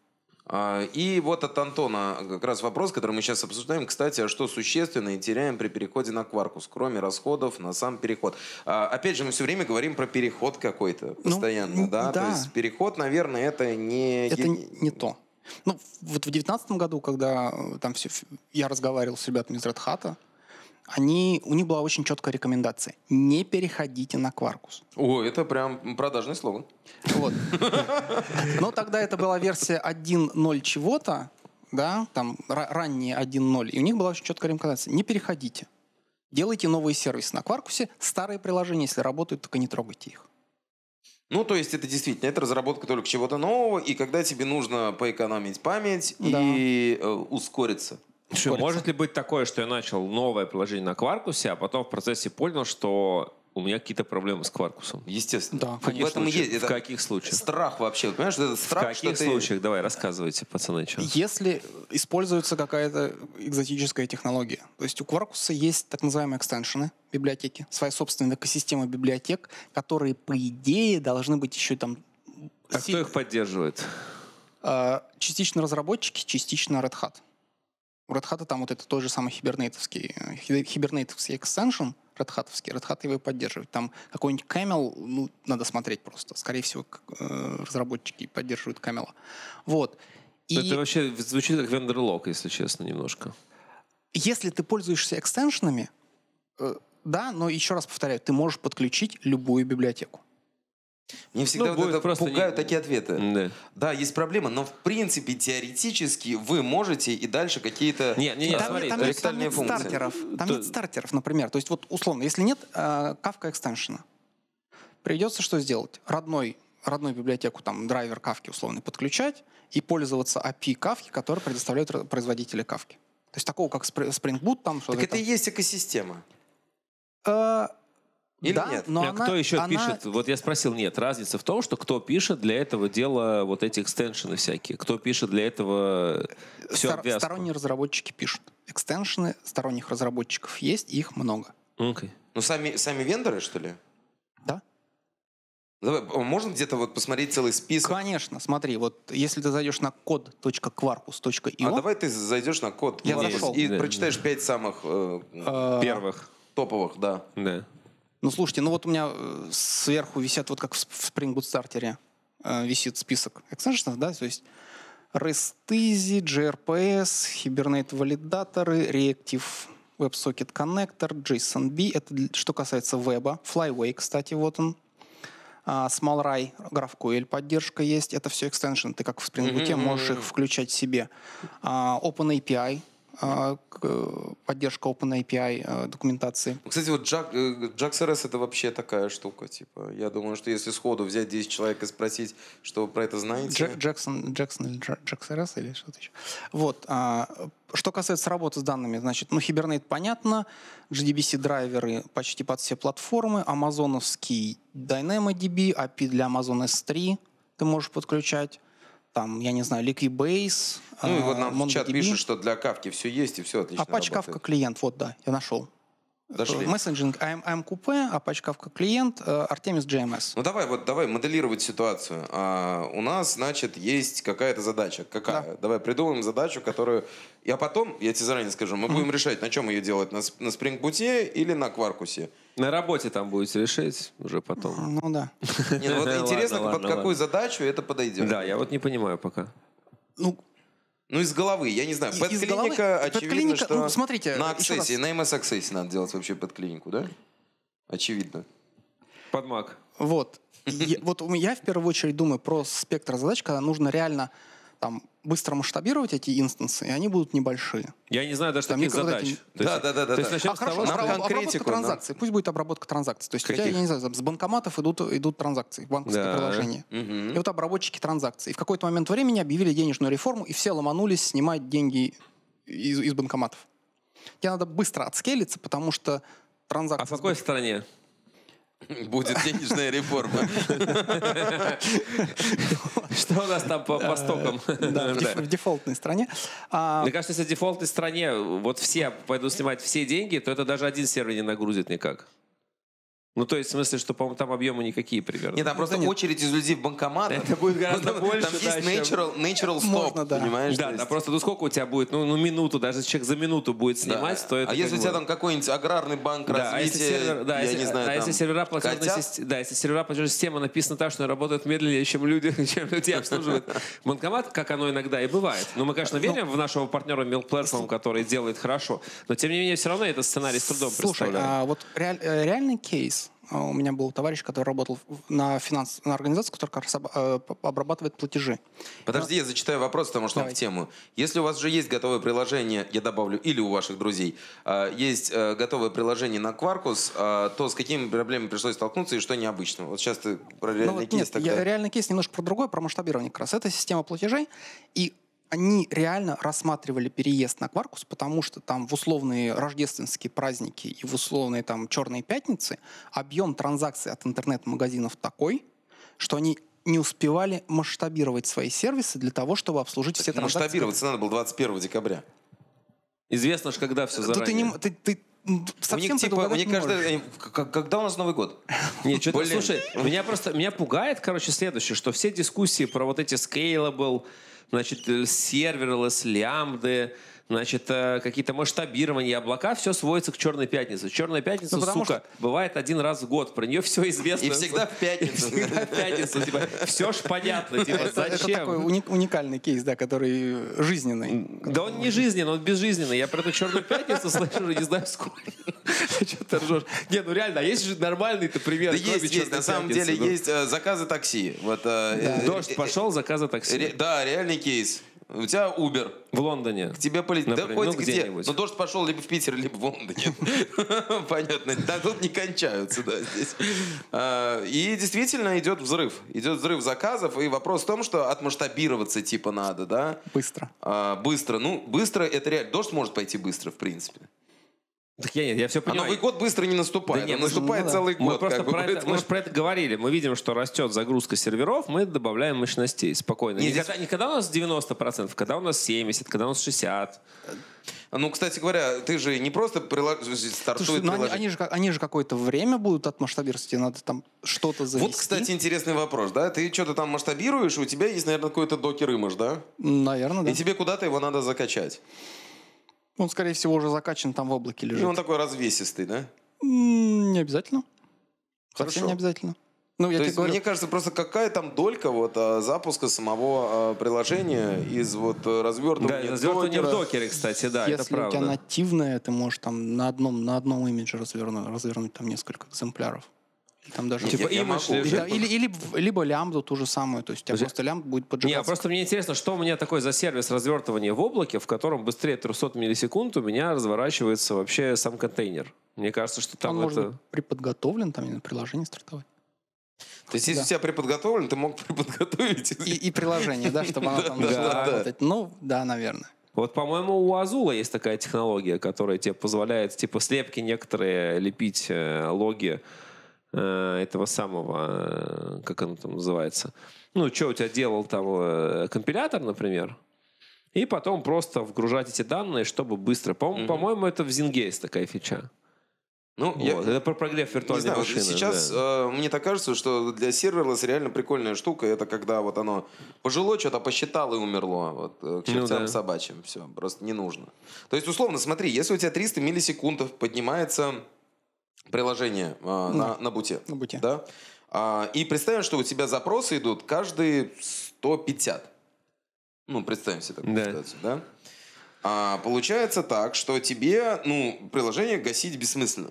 И вот от Антона как раз вопрос, который мы сейчас обсуждаем. Кстати, а что существенно и теряем при переходе на Quarkus, кроме расходов на сам переход? Опять же, мы все время говорим про переход какой-то постоянно, да? То есть переход, наверное, это не... Это не то. Ну, вот в 2019 году, когда там я разговаривал с ребятами из Red Hat, у них была очень четкая рекомендация. Не переходите на Quarkus. О, это прям продажный слоган. Вот. Но тогда это была версия 1.0 чего-то, да, там ранние 1.0, и у них была очень четкая рекомендация. Не переходите. Делайте новые сервисы на Quarkus. Старые приложения, если работают, только не трогайте их. Ну, то есть это действительно, это разработка только чего-то нового, и когда тебе нужно поэкономить память и ускориться. Может ли быть такое, что я начал новое приложение на Quarkus, а потом в процессе понял, что у меня какие-то проблемы с Quarkus? Естественно. Да, конечно. В этом и есть. В каких случаях? Страх вообще. Понимаешь, это страх, в каких случаях? Давай, рассказывайте, пацаны. Что? Если используется какая-то экзотическая технология. То есть у Quarkus есть так называемые экстеншены, библиотеки, своя собственная экосистема библиотек, которые, по идее, должны быть еще там... А кто их поддерживает? Частично разработчики, частично Red Hat. У Red Hat там вот это тот же самый хибернейтовский экстеншн, Red Hat его и поддерживает. Там какой-нибудь Camel, надо смотреть просто. Скорее всего, разработчики поддерживают Camel. Вот. Это вообще звучит как vendor-lock, если честно, немножко. Если ты пользуешься экстеншенами, да, но еще раз повторяю, ты можешь подключить любую библиотеку. Мне всегда пугают такие ответы. Да, есть проблема, но в принципе теоретически вы можете и дальше какие-то ректальные функции. Там нет стартеров, например. То есть вот условно, если нет Kafka экстеншена, придется что сделать? Родную библиотеку, там драйвер Kafka условно подключать и пользоваться API Kafka, который предоставляют производители Kafka. То есть такого, как Spring Boot, там что-то. Так это и есть экосистема. Или да, нет? но Кто еще пишет? Вот я спросил, нет, разница в том, что кто пишет для этого дела вот эти экстеншены всякие, кто пишет для этого всю обвязку. Сторонние разработчики пишут. Экстеншены сторонних разработчиков есть, их много. Okay. Ну, сами вендоры, что ли? Да. Давай, можно где-то вот посмотреть целый список? Конечно, смотри, вот если ты зайдешь на code.quarkus.io... А давай ты зайдешь на код Я зашел. и прочитаешь 5 самых Первых. топовых, да. Да. Ну, слушайте, ну вот у меня сверху висят, вот как в Spring Boot стартере висит список экстеншенов, да, то есть REST-Easy, gRPS, Hibernate валидаторы, Reactive WebSocket Connector, JSONB, это что касается веба, Flyway, кстати, вот он, SmallRye, GraphQL поддержка есть, это все экстеншн, ты как в Spring Boot можешь их включать себе. OpenAPI, поддержка OpenAPI документации. Кстати, вот JAX-RS это вообще такая штука. Типа, я думаю, что если сходу взять 10 человек и спросить, что вы про это знаете... Jackson или JAX-RS или что-то еще. Вот. Что касается работы с данными, значит, ну, Hibernate понятно, JDBC-драйверы почти под все платформы, амазоновский DynamoDB, API для Amazon S3 ты можешь подключать. Там, я не знаю, Liquibase, Ну и вот нам в чат MongoDB. пишут, что для Кавки все есть и все отлично Apache работает. Kafka клиент, вот, да, я нашел. Дошли. Мессенджинг AMQP, Apache Kafka клиент, Artemis JMS. Ну давай моделировать ситуацию. У нас, значит, есть какая-то задача. Какая? Да. Давай придумаем задачу, которую... А потом, я тебе заранее скажу, мы будем решать, на чем ее делать, на Spring Boot или на Quarkus. На работе там будете решить уже потом. Ну да. Нет, вот интересно, Ладно, под какую ладно. задачу это подойдет. Да, я вот не понимаю пока. Ну, Ну, из головы, я не знаю. Из Пэт-клиника, головы? очевидно, Пэт-клиника, что ну, смотрите, на еще раз. Access, на MS Access надо делать вообще пэт-клинику, да? Очевидно. Под Mac. вот. Вот я в первую очередь думаю про спектр задач, когда нужно реально там быстро масштабировать эти инстансы, и они будут небольшие. Я не знаю даже Там таких никогда задач. не- То есть- Да. То есть начнем с того, хорошо, что... нам обработка конкретику, транзакций. Пусть будет обработка транзакций. То есть у тебя, Каких? я не знаю, с банкоматов идут транзакции в банковское Да. приложение. Мгм. И вот обработчики транзакций. И в какой-то момент времени объявили денежную реформу, и все ломанулись снимать деньги из банкоматов. Тебе надо быстро отскейлиться, потому что транзакции... А в какой стране? Будет денежная реформа. Что у нас там по стокам? Да, в дефолтной стране. Мне кажется, если в дефолтной стране вот все пойдут снимать все деньги, то это даже один сервер не нагрузит никак. Ну, то есть, в смысле, что, по-моему, там объемы никакие примерно. Нет, там просто очередь из людей в банкомат. Это будет гораздо больше, Там да, есть чем- natural stop, Можно, да. понимаешь? Да, то да, есть- просто, ну сколько у тебя будет? Ну, минуту, даже если человек за минуту будет Да. снимать, то это А если как у тебя бы- там какой-нибудь аграрный банк Да, а если развития, сервер, да, я если, не знаю, а если там, сервера платежной котят? системы, да, если сервера платежной системы написано так, что они работают медленнее, чем люди, чем людей обслуживают банкомат, как оно иногда и бывает. Но мы, конечно, верим в нашего партнера Milk Platform, который делает хорошо, но тем не менее все равно этот сценарий с трудом Слушай, представляю. вот реальный кейс. У меня был товарищ, который работал на организации, которая как раз обрабатывает платежи. Подожди, я зачитаю вопрос, потому что он Давай. в тему. Если у вас же есть готовое приложение, я добавлю, или у ваших друзей, есть готовое приложение на Quarkus, то с какими проблемами пришлось столкнуться и что необычного? Вот сейчас ты про Ну реальный вот кейс нет, тогда. реальный кейс немножко про другое, про масштабирование как раз. Это система платежей, и они реально рассматривали переезд на Quarkus, потому что там в условные рождественские праздники и в условные там черные пятницы объем транзакций от интернет-магазинов такой, что они не успевали масштабировать свои сервисы для того, чтобы обслужить все транзакции. Масштабироваться надо было 21 декабря. Известно же, когда все Да ты заранее. ты У совсем них типа, у предугадать них не можешь. когда у нас Новый год? Нет, что-то, Блин. слушай, меня пугает, короче, следующее, что все дискуссии про вот эти scalable, значит, serverless, лямбды, значит, какие-то масштабирования, облака, все сводится к Черной пятнице. Черная пятница, Ну, потому сука, бывает один раз в год. Про нее все известно. И всегда в пятницу. Всегда в пятницу. Типа, все ж понятно. Типа, Это такой зачем? уникальный кейс, да, который жизненный. Да он не жизненный, он безжизненный. Я про эту Черную пятницу слышу уже не знаю сколько. Что ты ржешь? Не, ну реально, а есть же нормальный-то пример. Да кроме есть, «Черной на самом пятницы», деле ну. есть заказы такси. Вот, Дождь пошел, заказа такси. Да, реальный кейс. У тебя Uber. В Лондоне. К тебе полетит. Да Например, хоть ну, где. где-нибудь. Ну, дождь пошел либо в Питере, либо в Лондоне. Понятно. Да, тут не кончаются, да, здесь. И действительно идет взрыв. Идет взрыв заказов. И вопрос в том, что отмасштабироваться типа надо, да? Быстро. Быстро. Ну, быстро это реально. Дождь может пойти быстро, в принципе. Так я все А понимаю. Новый год быстро не наступает. Да нет, Он наступает целый Мы год. просто как бы, про это, поэтому- мы же про это говорили. Мы видим, что растет загрузка серверов, мы добавляем мощностей спокойно. Не, Не когда у нас 90%, когда у нас 70%, когда у нас 60%. Ну, кстати говоря, ты же не просто Слушай, стартует ну приложение. они же какое-то время будут отмасштабироваться, тебе надо там что-то завести. Вот, кстати, интересный вопрос, да? Ты что-то там масштабируешь, у тебя есть, наверное, какой-то докер-имидж, да? Наверное, да. И тебе куда-то его надо закачать. Он, скорее всего, уже закачан там в облаке И лежит. он такой развесистый, да? Не обязательно. Хорошо. Совсем не обязательно. Ну, я То тебе есть, говорю, мне кажется, просто какая там долька вот запуска самого приложения из вот Да, развертывания развертывание в докера. докере, кстати, да, это если у правда. тебя нативное, ты можешь там на одном имидже развернуть там несколько экземпляров. Или там даже... Типа Я имидж могу. лежит. Да, либо лямбду ту же самую. То есть у тебя Подожди. просто лямбда будет Не, поджигаться. просто мне интересно, что у меня такой за сервис развертывания в облаке, в котором быстрее 300 миллисекунд у меня разворачивается вообще сам контейнер. Мне кажется, что там Он может это... быть преподготовлен, там и на приложение стартовать. То есть, если у тебя преподготовлен, ты мог преподготовить. И приложение, да, чтобы оно там начало да. работать. Ну, да, наверное. Вот, по-моему, у Azula есть такая технология, которая тебе позволяет, типа, слепки некоторые лепить логи этого самого, как оно там называется. Ну, что у тебя делал там компилятор, например, и потом просто вгружать эти данные, чтобы быстро. По-моему, это в Zinge есть такая фича. Ну, Вот. я Это про прогрев не виртуальной знаю, вот машины. сейчас да. мне так кажется, что для серверлесс реально прикольная штука. Это когда вот оно пожило, что-то посчитало и умерло. Вот, к чертям да. собачьим. Все, просто не нужно. То есть, условно, смотри, если у тебя 300 миллисекунд поднимается приложение на буте. На буте. Да? И представим, что у тебя запросы идут каждые 150. Ну, представим себе такую Да. ситуацию, да? Получается так, что тебе, приложение гасить бессмысленно.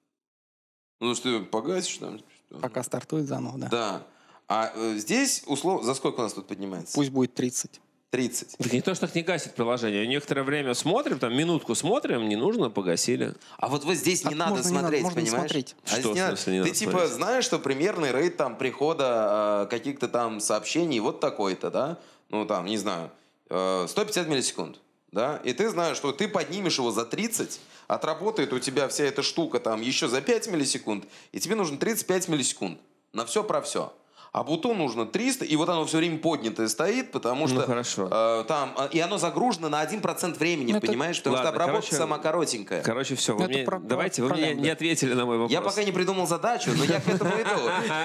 Ну, что ты погасишь там. что? Пока стартует заново, да. Да. А здесь, условно, за сколько у нас тут поднимается? Пусть будет 30. 30. Так никто же так не гасит приложение. Некоторое время смотрим, там минутку смотрим, не нужно, погасили. А вот здесь не Так надо можно не смотреть, надо, можно не понимаешь? смотреть. А Что, здесь в не надо. смысле, не Ты надо типа смотреть? знаешь, что примерный рейд там прихода каких-то там сообщений вот такой-то, да? Ну там, не знаю, 150 миллисекунд. Да? И ты знаешь, что ты поднимешь его за 30, отработает у тебя вся эта штука там еще за 5 миллисекунд, и тебе нужно 35 миллисекунд на все про все. А буту нужно 300, и вот оно все время поднятое стоит, потому что хорошо. там... И оно загружено на 1% времени, Ну, это- понимаешь? Потому Ладно, что обработка короче, сама коротенькая. Короче, все. Ну, это про Давайте, вы мне лямбда. не ответили на мой вопрос. Я пока не придумал задачу, но я к этому иду.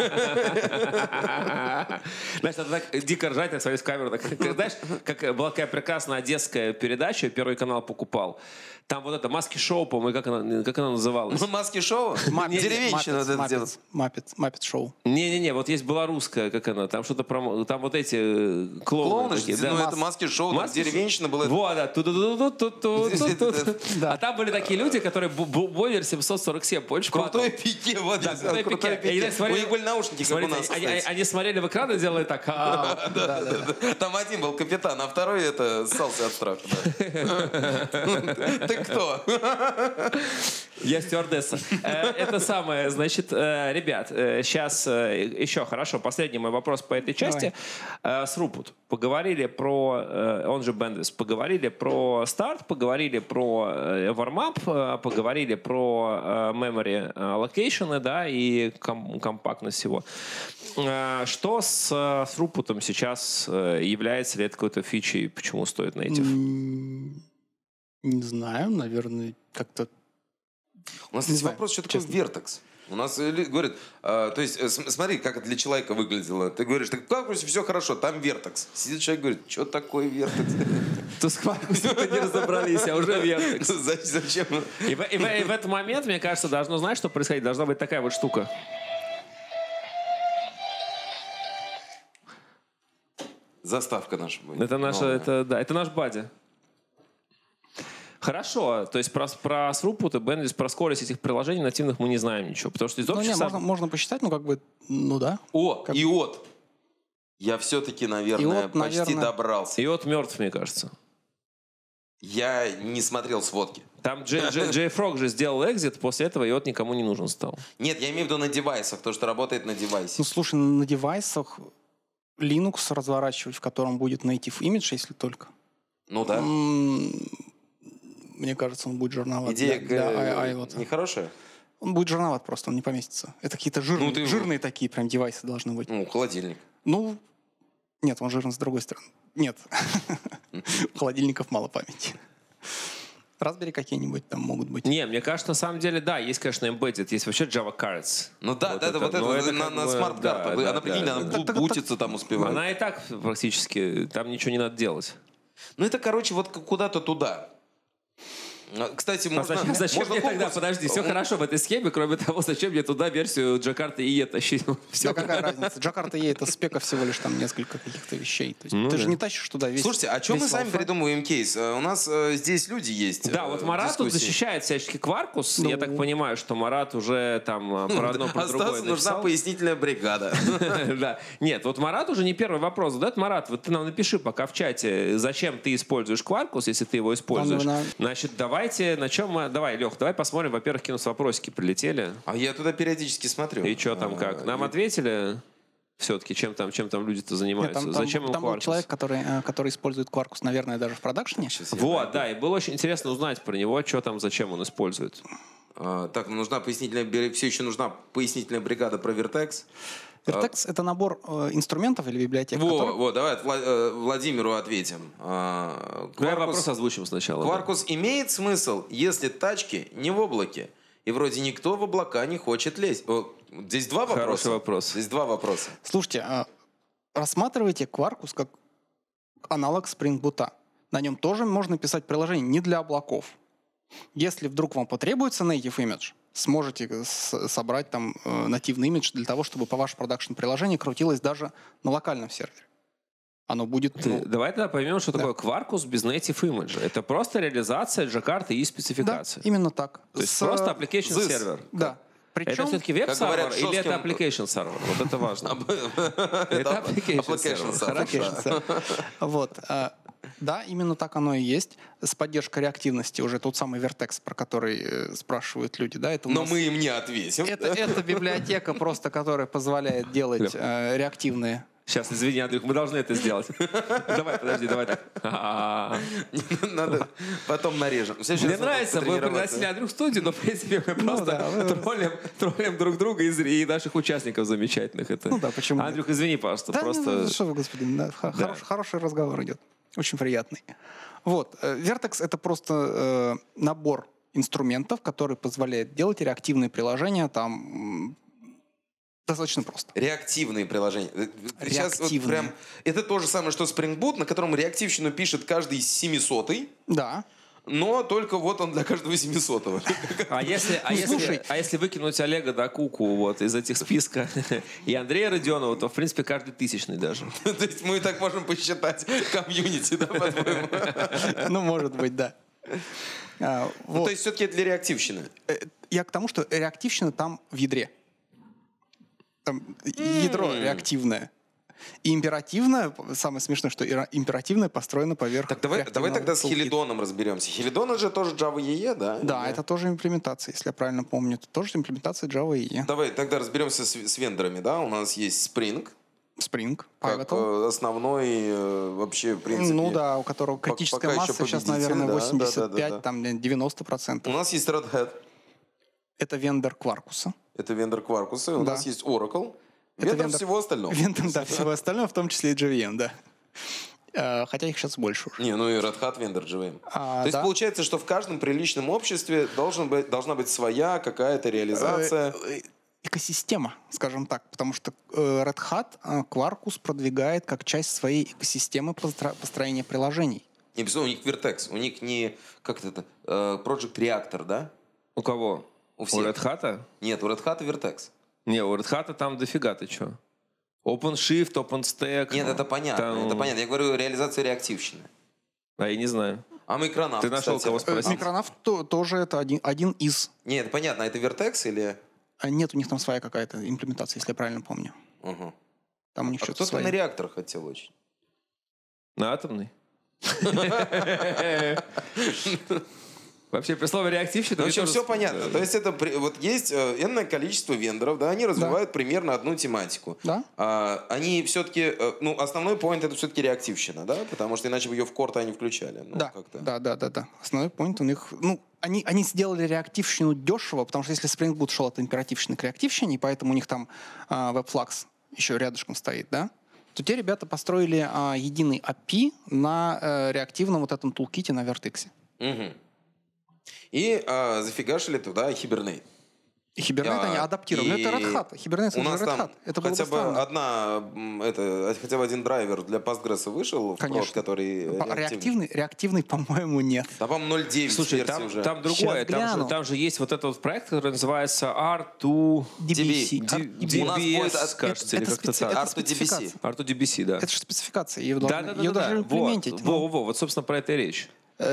Знаешь, надо так дико ржать, так смотреть в камеру. Знаешь, как была такая прекрасная одесская передача, Первый канал покупал. Там вот это маски-шоу, по-моему, как она называлась? Маски-шоу? Деревенщина вот это делает. Маппет шоу. Не-не-не, вот есть белорусская, как она, там что-то про... Там вот эти клоуны Клоунышки? такие, да. Ну, это маски-шоу, там деревенщина была. Вот, да. А там были такие люди, которые Бойлер 747, помнишь? Крутой пике, вот Да, здесь, крутой крутой пике. Я пике. смотрел- У них были наушники, как у нас, Смотрите, кстати. они смотрели в экран и делали так. Там один был капитан, а второй это ссался от страха. да. Ты кто? Я стюардесса. Это самое, значит, ребят, сейчас еще хорошо, последний мой вопрос по этой части. Throughput. Поговорили про, он же Bandwidth, поговорили про старт, поговорили про warm-up, поговорили про memory allocation, да, и компактность всего. Что с throughput сейчас является ли это какой-то фичей, почему стоит native? Не знаю, наверное, как-то... У нас Не есть знаю, вопрос, что такое Vertex? У нас говорят, то есть, смотри, как это для человека выглядело. Ты говоришь, так как вроде все хорошо, там Vertex. Сидит человек, говорит, что такое Vertex? Тут с Quarkus-то не разобрались, а уже Vertex. Зачем? И в этот момент, мне кажется, должно, знаешь, что происходить? Должна быть такая вот штука. Заставка наша будет. Это наша, новая. это наш бади. Хорошо, то есть про throughput и bandwidth, про скорость этих приложений нативных мы не знаем ничего, потому что из Ну, общих не, можно посчитать, да. Иод. Я все-таки, наверное, Иод, почти наверное. добрался. Иод мертв, мне кажется. Я не смотрел сводки. Там JFrog же сделал экзит, после этого Иод никому не нужен стал. Нет, я имею в виду на девайсах, то, что работает на девайсе. Ну, слушай, на девайсах Linux разворачивать, в котором будет native image, если только. Ну да. мне кажется, он будет жирноват Идея для iWatch. нехорошая? Он будет жирноват просто, он не поместится. Это какие-то жирные такие прям девайсы должны быть. Ну, холодильник. Ну, нет, он жирный с другой стороны. Нет, у холодильников мало памяти. Raspberry какие-нибудь там могут быть. Не, мне кажется, на самом деле, да, есть, конечно, embedded, есть вообще Java Cards. Ну да, вот это на смарт-картах. Она, прикинь, она бутится там успевает. Она и так практически, там ничего не надо делать. Ну это, короче, вот куда-то туда. Кстати, зачем мне тогда, подожди, все хорошо в этой схеме, кроме того, зачем мне туда версию Jakarta IE тащить? Да какая разница? Jakarta IE это спека всего лишь там несколько каких-то вещей. То есть ты же не тащишь туда весь. Слушайте, а что мы сами придумываем кейс? У нас здесь люди есть. Да, вот Марат тут защищает всячески Quarkus. Я так понимаю, что Марат уже там про одно, про другое написал. Нужна пояснительная бригада. Да. Нет, вот Марат уже не первый вопрос задает. Марат, вот ты нам напиши пока в чате, зачем ты используешь Quarkus, если ты его используешь. Значит, давайте, на чем мы... Давай, Лех, давай посмотрим. Во-первых, кинус вопросики прилетели. А я туда периодически смотрю. И что там как? Нам ответили все-таки, чем там люди-то занимаются? Нет, зачем им там Quarkus? был человек, который использует Quarkus, наверное, даже в продакшене. Вот, да, и было очень интересно узнать про него, что там, зачем он использует. Так, нужна все еще нужна пояснительная бригада про Vertex. Vertex — это набор инструментов или библиотек? Давай Владимиру ответим. Давай вопрос озвучим сначала. Quarkus имеет смысл, если тачки не в облаке, и вроде никто в облака не хочет лезть. Здесь два вопроса. Хороший вопрос. Здесь два вопроса. Слушайте, рассматривайте Quarkus как аналог Spring Boot. На нем тоже можно писать приложение не для облаков. Если вдруг вам потребуется native image, сможете собрать там нативный имидж для того, чтобы по вашему продакшн-приложению крутилось даже на локальном сервере. Оно будет... Давай тогда поймем, что такое Quarkus без native image. Это просто реализация Jakarta и спецификации. Да, именно так. То есть просто application сервер. Да. Причем, это все-таки веб-сервер или это application сервер? Вот это важно. Это application сервер. Вот. Да, именно так оно и есть. С поддержкой реактивности уже тот самый Vertex, про который спрашивают люди. Да, это но мы им не ответим. Это библиотека просто, которая позволяет делать реактивные. Сейчас, извини, Андрюх, мы должны это сделать. Давай, подожди, давай так. Надо потом нарежем. Мне нравится, мы пригласили Андрюх в студию, но в принципе мы просто троллим друг друга и наших участников замечательных. Ну да, почему? Андрюх, извини, пожалуйста. Да, что вы, господин, хороший разговор идет. Очень приятный. Вот. Vertex — это просто набор инструментов, который позволяет делать реактивные приложения там достаточно просто. Реактивные приложения. Сейчас вот прям, это то же самое, что Spring Boot, на котором реактивщину пишет каждый 700-й. Да. Но только вот он для каждого 700-го. А если выкинуть Олега Докуку вот из этих списка и Андрея Родионова, то в принципе каждый 1000-й даже. То есть мы так можем посчитать комьюнити, да, по-твоему? Ну, может быть, да. То есть все-таки это для реактивщины? Я к тому, что реактивщина там в ядре. Там ядро реактивное. И императивное, самое смешное, что императивное построено поверх. Так давай тогда с Хелидоном разберемся. Хелидон же тоже Java EE, да? Да, это тоже имплементация, если я правильно помню. Это тоже имплементация Java EE. Давай тогда разберемся с вендорами, да? У нас есть Spring. Как основной вообще, в принципе. Ну да, у которого критическая масса сейчас, наверное, 85, там 90%. У нас есть Red Hat. Это вендор Quarkus. У нас есть Oracle. Вендор всего остального. Да, всего остального, в том числе и JVM, да. Хотя их сейчас больше уже. Не, ну и Red Hat вендор JVM. То есть получается, что в каждом приличном обществе должна быть своя какая-то реализация. Экосистема, скажем так. Потому что Red Hat Quarkus продвигает как часть своей экосистемы построения приложений. Не, у них Vertex, у них не, как это, Project Reactor, да? У кого? У всех. У Red Hat? Нет, у Red Hat Vertex. Не, у Red Hat там дофига, ты чё? OpenShift, OpenStack. Нет, это понятно, это понятно. Я говорю реализацию реактивщины. А я не знаю. А Micronaut, ты нашел кого спросить? Micronaut тоже это один из. Нет, это понятно. Это Vertex или... Нет, у них там своя какая-то имплементация, если я правильно помню. Угу. Там у них что-то кто-то на реактор хотел очень. На атомный? Вообще, при слове реактивщина... В общем, все понятно. То есть это вот есть энное количество вендоров, да, они развивают примерно одну тематику. Да. Они все-таки, ну, основной поинт это все-таки реактивщина, да, потому что иначе бы ее в корта они включали. Ну, да. Основной поинт у них, ну, они сделали реактивщину дешево, потому что если Spring Boot шел от императивщины к реактивщине, и поэтому у них там WebFlux еще рядышком стоит, да, то те ребята построили единый API на реактивном вот этом тулките на Vertex. Угу. И зафигашили туда Hibernate. И Hibernate они адаптировали. Это Red Hat. Hibernate у нас Red там Hat. Это хотя бы один драйвер для Postgres вышел, конечно. в прод, который реактивный, по-моему, нет. Да, по-моему, 0.9 Слушай, версии уже. там другое. Там же есть вот этот вот проект, который называется R2DBC. У нас будет, кажется, или как-то так. R2DBC. R2DBC, да. Это же спецификация. Ее должны имплементить. Вот, собственно, про это и речь.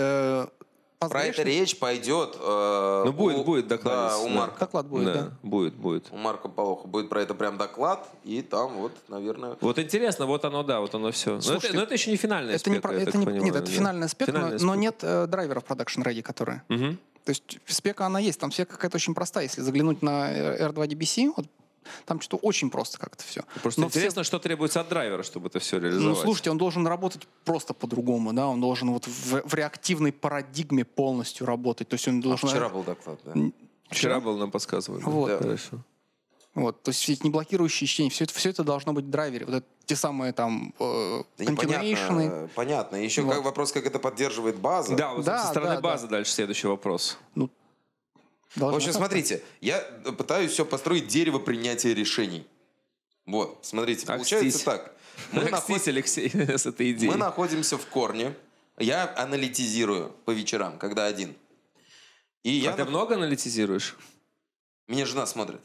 Про это речь пойдет. Ну, будет доклад. Да, у Марка. Доклад будет, да. Будет. У Марка Полоха будет про это прям доклад, и там вот, наверное... Вот интересно, вот оно все. Слушайте, но это еще не финальная спека, Нет, это финальная спека, но нет драйверов Production Ready, которые. Угу. То есть спека, она есть. Там спека какая-то очень простая. Если заглянуть на R2DBC, вот, там что-то очень просто как-то все. Просто интересно, что требуется от драйвера, чтобы это все реализовать. Ну, слушайте, он должен работать просто по-другому, да, он должен вот в реактивной парадигме полностью работать. То есть он должен... Вчера был доклад, да? Вчера был, нам подсказывали. Вот. Да. Хорошо. Вот, то есть все эти неблокирующие чтения, все это должно быть в драйвере. Вот это те самые там конфигурейшны. Понятно. Еще вот. Вопрос, как это поддерживает база. Да, вот со стороны базы дальше следующий вопрос. Ну, в общем, смотрите, я пытаюсь все построить дерево принятия решений. Вот, смотрите, получается так. Алексей, с этой идеей. Мы находимся в корне. Я аналитизирую по вечерам, когда один. И ты много аналитизируешь? Меня жена смотрит.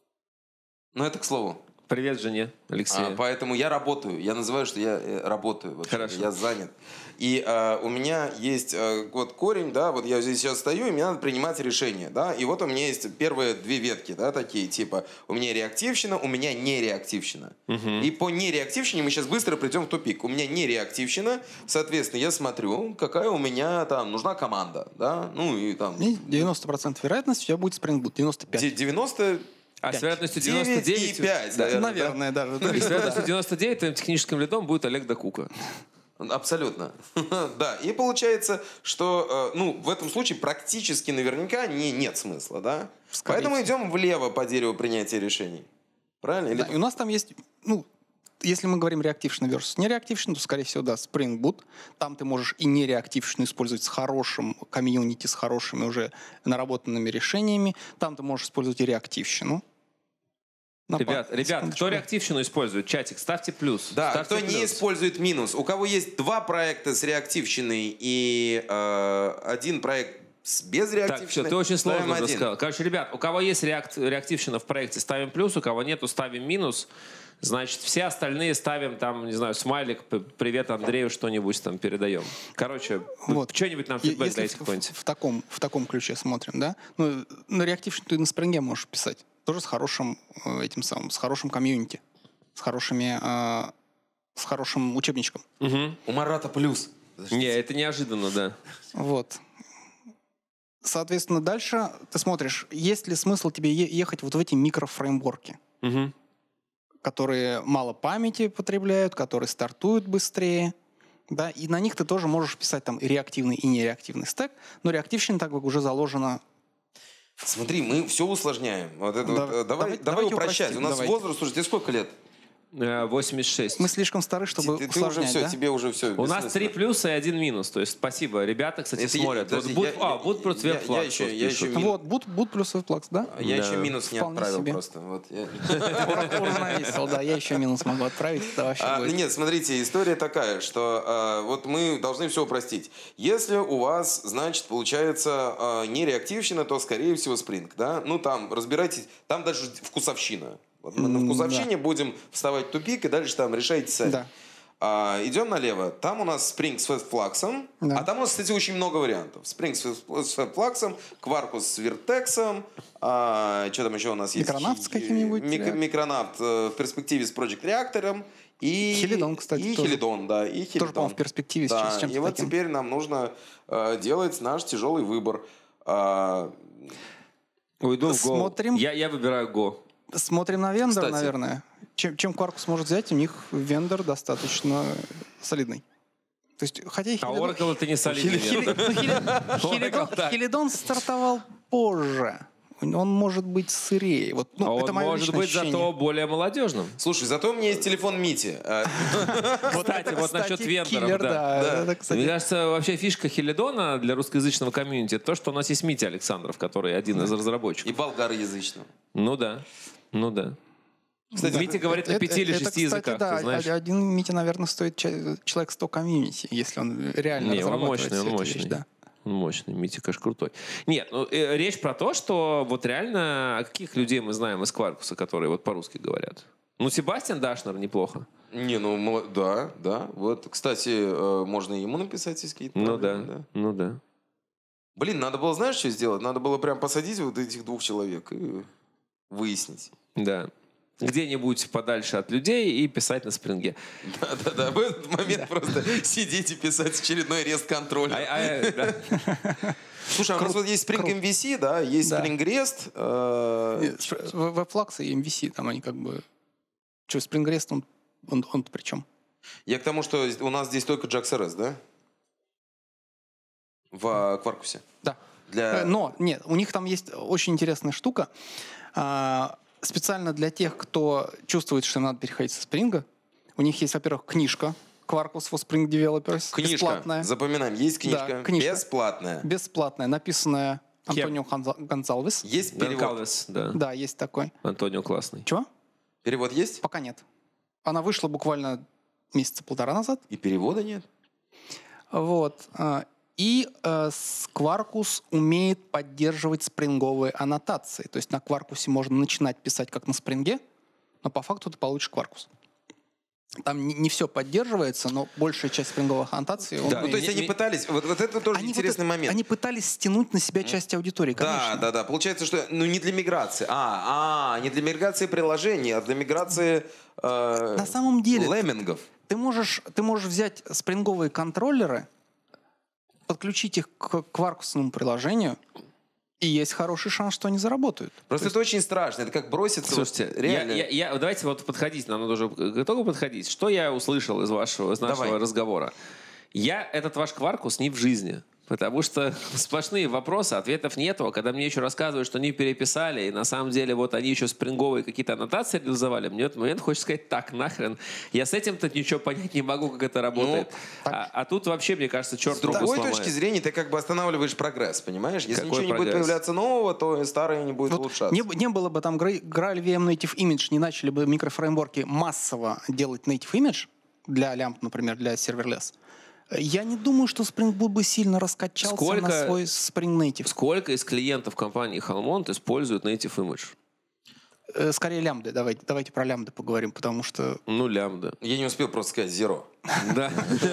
Но это к слову. Привет жене, Алексей. Поэтому я работаю. Я называю, что я работаю. Хорошо. Я занят. И у меня есть вот корень, да, вот я здесь сейчас стою, и мне надо принимать решение, да, и вот у меня есть первые две ветки, да, такие, типа, у меня реактивщина, у меня нереактивщина. И по нереактивщине мы сейчас быстро придем в тупик. У меня нереактивщина, соответственно, я смотрю, какая у меня там нужна команда, да, ну и там... 90% вероятности у тебя будет Spring Boot, 95%. 90... с вероятностью 99,5. Да, наверное, даже. С вероятностью 99 твоим техническим лидом будет Олег Докука. Абсолютно. Да, и получается, что в этом случае практически наверняка нет смысла, да? Поэтому идем влево по дереву принятия решений. Правильно? Да, и у нас там есть, если мы говорим реактивщина versus нереактивщина, то, скорее всего, да, Spring Boot. Там ты можешь и нереактивщину использовать с хорошим комьюнити, с хорошими уже наработанными решениями. Там ты можешь использовать и реактивщину. Ребят, кто реактивщину использует? Чатик, ставьте плюс. Да, ставьте кто не использует минус. У кого есть два проекта с реактивщиной и один проект без реактивщины. Так, все, ты очень сложно рассказал. Короче, ребят, у кого есть реактивщина в проекте, ставим плюс, у кого нету, ставим минус. Значит, все остальные ставим там, не знаю, смайлик, привет Андрею, что-нибудь там передаем. Короче, что-нибудь нам фидбэк дайте какой-нибудь. В таком ключе смотрим, да? Ну, на реактивщину ты на спринге можешь писать. Тоже с хорошим с хорошим комьюнити, с хорошим учебничком. Угу. У Марата плюс. Не, это неожиданно, да. Вот. Соответственно, дальше ты смотришь, есть ли смысл тебе ехать вот в эти микрофреймворки, которые мало памяти потребляют, которые стартуют быстрее. Да, и на них ты тоже можешь писать там и реактивный, и нереактивный стэк, но реактивщина так как уже заложена. Смотри, мы все усложняем. Вот это давай упрощать. У нас возраст уже, тебе сколько лет? 86. Мы слишком стары, чтобы ты уже все, да? тебе уже все. У нас 3 плюса и 1 минус. То есть спасибо. Ребята, кстати, смотрят. Boot плюс WebFlux. Вот, Boot плюс WebFlux, да? Я еще минус не отправил просто. Уравновесил, да. Я еще минус могу отправить. Нет, смотрите, история такая, что вот мы должны все упростить. Если у вас, значит, получается нереактивщина, то, скорее всего, Spring, да? Ну, там, разбирайтесь, там даже вкусовщина. Вот мы на вкусовщине будем вставать в тупик, и дальше там решайте сами. Да. Идем налево. Там у нас Spring с WebFlux. Да. А там у нас, кстати, очень много вариантов. Spring с WebFlux, Quarkus с Vertex. Что там еще у нас есть? Микронавт с каким-нибудь. Микронавт в перспективе с Project Reactor. И Хелидон, кстати. И Хелидон, да. И Хелидон. Тоже, по-моему, в перспективе да. с чем-то И вот таким. теперь нам нужно делать наш тяжелый выбор. Уйду в Go. Смотрим. Я выбираю Go. Смотрим на вендор, Кстати. наверное. Чем Quarkus может взять, у них вендор достаточно солидный. То есть, хотя и А Oracle это не солидный вендор. Oracle так. Хелидон стартовал позже. Он может быть сырее. Вот, А это он мое может личное быть ощущение. зато более молодежным. Слушай, зато у меня есть телефон Мити. Кстати, вот насчет вендоров. киллер, да. Это, кстати, Мне кажется, вообще фишка Хелидона для русскоязычного комьюнити то, что у нас есть Митя Александров, который один из разработчиков. И болгароязычного. Ну да. Кстати, Митя говорит на 5 или 6 кстати, языках, да, ты знаешь. один Митя, наверное, стоит человек 100 комьюнити, если он реально Не, он разрабатывает мощный, всю он эту мощный. вещь, да. Он мощный, Митя, конечно, крутой. Нет, речь про то, что вот реально, каких людей мы знаем из Quarkus, которые вот по-русски говорят? Ну, Себастьян Дашнер неплохо. Не, ну, да. Вот, кстати, можно ему написать, если какие-то проблемы, да. Блин, надо было, знаешь, что сделать? Надо было прям посадить вот этих двух человек и выяснить. Да. Где-нибудь подальше от людей и писать на спринге. Да. В этот момент просто сидеть и писать очередной рест-контроль. Слушай, а у нас вот есть Spring MVC, да, есть Да. Spring REST. Webflux и MVC, там они как бы... Что, Spring REST, он при чем? Я к тому, что у нас здесь только JAX-RS, да? В Quarkus. Да. Для... Но, нет, у них там есть очень интересная штука. Специально для тех, кто чувствует, что им надо переходить со Spring, у них есть, во-первых, книжка Quarkus for Spring Developers. Книжка. Бесплатная. Запоминаем, есть книжка. Да, книжка. Бесплатная. Бесплатная, написанная Антонио Гонсалвес. Есть перевод. Гонкалвес, да. Да, есть такой. Антонио классный. Чего? Перевод есть? Пока нет. Она вышла буквально месяца полтора назад. И перевода нет? Вот. И Quarkus умеет поддерживать спринговые аннотации. То есть на Quarkus можно начинать писать как на спринге, но по факту ты получишь Quarkus. Там не все поддерживается, но большая часть спринговых аннотаций... он Да, ну, то умеет. есть они пытались... Вот это тоже интересный момент. Они пытались стянуть на себя часть аудитории, конечно. Да. Получается, что не для миграции. Не для миграции приложений, а для миграции На самом деле... леммингов. Ты можешь взять спринговые контроллеры, подключить их к кваркусному приложению, и есть хороший шанс, что они заработают. Просто это очень страшно. Это как броситься... Слушайте, реально. давайте вот подходить, нам надо уже к итогу подходить. Что я услышал из нашего Давай. разговора? Я этот ваш Quarkus не в жизни. Потому что сплошные вопросы, ответов нету. А когда мне еще рассказывают, что они переписали, и на самом деле вот они еще спринговые какие-то аннотации реализовали, мне в этот момент хочется сказать, так, нахрен. Я с этим-то ничего понять не могу, как это работает. А тут вообще, мне кажется, черт С другой руку сломает. точки зрения, ты как бы останавливаешь прогресс, понимаешь? Если Какой ничего не будет прогресс? появляться нового, то старое не будет Вот улучшаться. не было бы там GraalVM Native Image, не начали бы микрофреймворки массово делать Native Image для LAMP, например, для Serverless. Я не думаю, что Spring Boot бы сильно раскачался на свой Spring Native. Сколько из клиентов компании Halmond используют Native Image? Скорее лямбды. Давайте про лямбды поговорим, потому что... Ну, лямбда. Я не успел просто сказать zero. Да.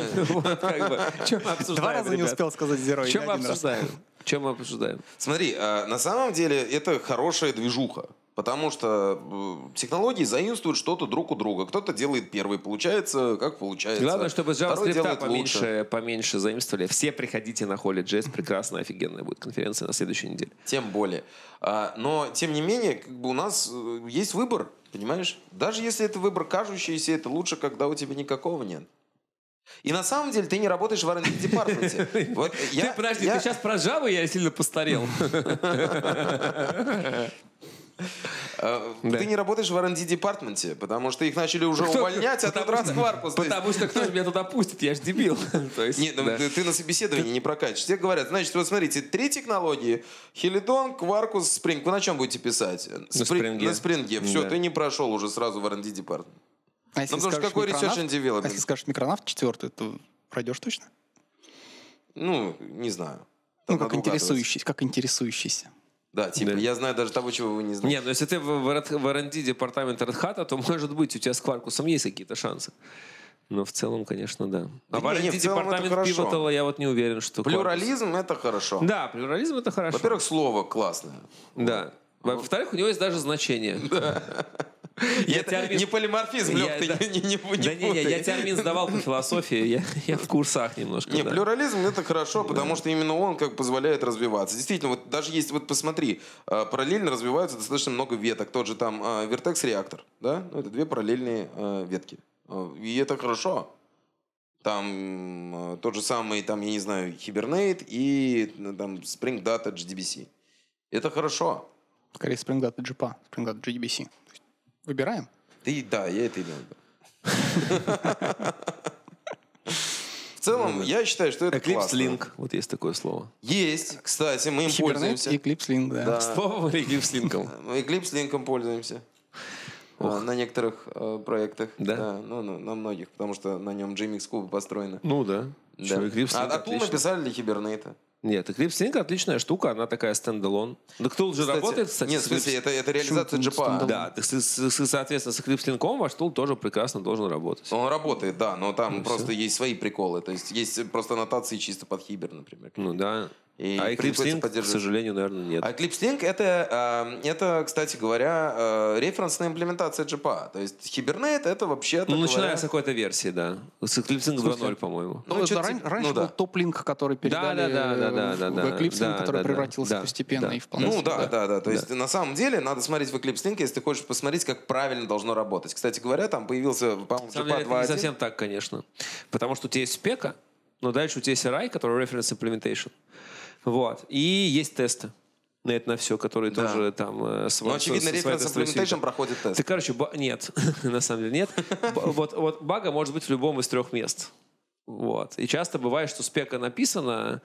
Чем мы обсуждаем, Два раза не ребят? успел сказать zero. Чем мы обсуждаем? Чем мы обсуждаем? Смотри, на самом деле это хорошая движуха. Потому что технологии заимствуют что-то друг у друга. Кто-то делает первый, получается, как получается. Главное, чтобы Второй JavaScript делает лучше. поменьше заимствовали. Все приходите на Holy.js. Прекрасная, офигенная будет конференция на следующей неделе. Тем более. Но, тем не менее, как бы у нас есть выбор, понимаешь? Даже если это выбор кажущийся, это лучше, когда у тебя никакого нет. И на самом деле ты не работаешь в R&D департаменте. Подожди, ты сейчас про Java, я сильно постарел. Ты не работаешь в R&D департаменте, потому что их начали уже увольнять, а тут раз Quarkus. Потому что кто же меня туда пустит? Я же дебил. Нет, ты на собеседовании не прокатишь. Тебе говорят, значит, вот смотрите, 3 технологии. Хелидон, Quarkus, Spring. Вы на чем будете писать? На Spring. На Spring. Все, Да. ты не прошел уже сразу в R&D департамент. А если потому что скажешь какой research and А development? если скажешь микронавт 4, то пройдешь точно? Ну, не знаю. Ну, Там как надо интересующийся. Да, типа, Да. я знаю даже того, чего вы не знаете. Нет, но если ты в R&D департамент Red Hat, то, может быть, у тебя с Quarkus есть какие-то шансы. Но в целом, конечно, да. Да А в не, R&D в целом это департамент хорошо. Pivotal я вот не уверен, что Плюрализм — это хорошо. Quarkus. Да, плюрализм это хорошо. Во-первых, слово классное. Да. Во-вторых, у него есть даже значение. Это не полиморфизм, Лёх, ты не путай. Я термин сдавал по философии, я в курсах немножко. Не, плюрализм это хорошо, потому что именно он как позволяет развиваться. Действительно, вот даже есть, вот посмотри, параллельно развиваются достаточно много веток. Тот же там Vertex реактор, да? Это 2 параллельные ветки. И это хорошо. Там тот же самый, там, я не знаю, Hibernate и там Spring Data JDBC. Это хорошо. Скорее Spring Data JPA, Spring Data JDBC. Выбираем? Да, я это имел в виду. В целом, я считаю, что это Eclipse классно. Link, вот есть такое слово. Есть, кстати, мы им Hibernate пользуемся. и Eclipse Link, да. Да. С Eclipse Link. Мы Eclipse Link пользуемся. На некоторых проектах. Да? Ну, на многих, потому что на нем JMX кубы построены. Ну да. Да. Что, Eclipse Link А Tool отлично. написали для Hibernate. Нет, Eclipse Link отличная штука, она такая стендалон. Да кто же работает, кстати, Нет, в с смысле, это реализация Почему JPA. standalone? Да, так, соответственно, с Eclipse Link ваш тул тоже прекрасно должен работать. Он работает, да, но там просто есть свои приколы. То есть есть просто аннотации чисто под Hibernate, например. Ну да. И А Eclipse приходится Link, к поддерживать. сожалению, наверное, нет. А Eclipse Link это, кстати говоря, референсная имплементация JPA. То есть Hibernate это вообще... Ну, начиная с какой-то версии, да. С Eclipse Link 2.0, по-моему. Ну, чё-то раньше типа- был ну да. топ-линк, который передали в Eclipse Link, который превратился постепенно и вполне. Ну да. То есть на самом деле надо смотреть в Eclipse Link, если ты хочешь посмотреть, как правильно должно работать. Кстати говоря, там появился, по-моему, На самом деле, JPA это не 2.1. совсем так, конечно. Потому что у тебя есть спека, но дальше у тебя есть RI, который Reference Implementation. Вот. И есть тесты на все, которые Да. тоже там... Ну, очевидно, Reference Implementation проходит тест. Ты, короче, нет, на самом деле нет. Вот бага может быть в любом из 3 мест. Вот. И часто бывает, что спека написана,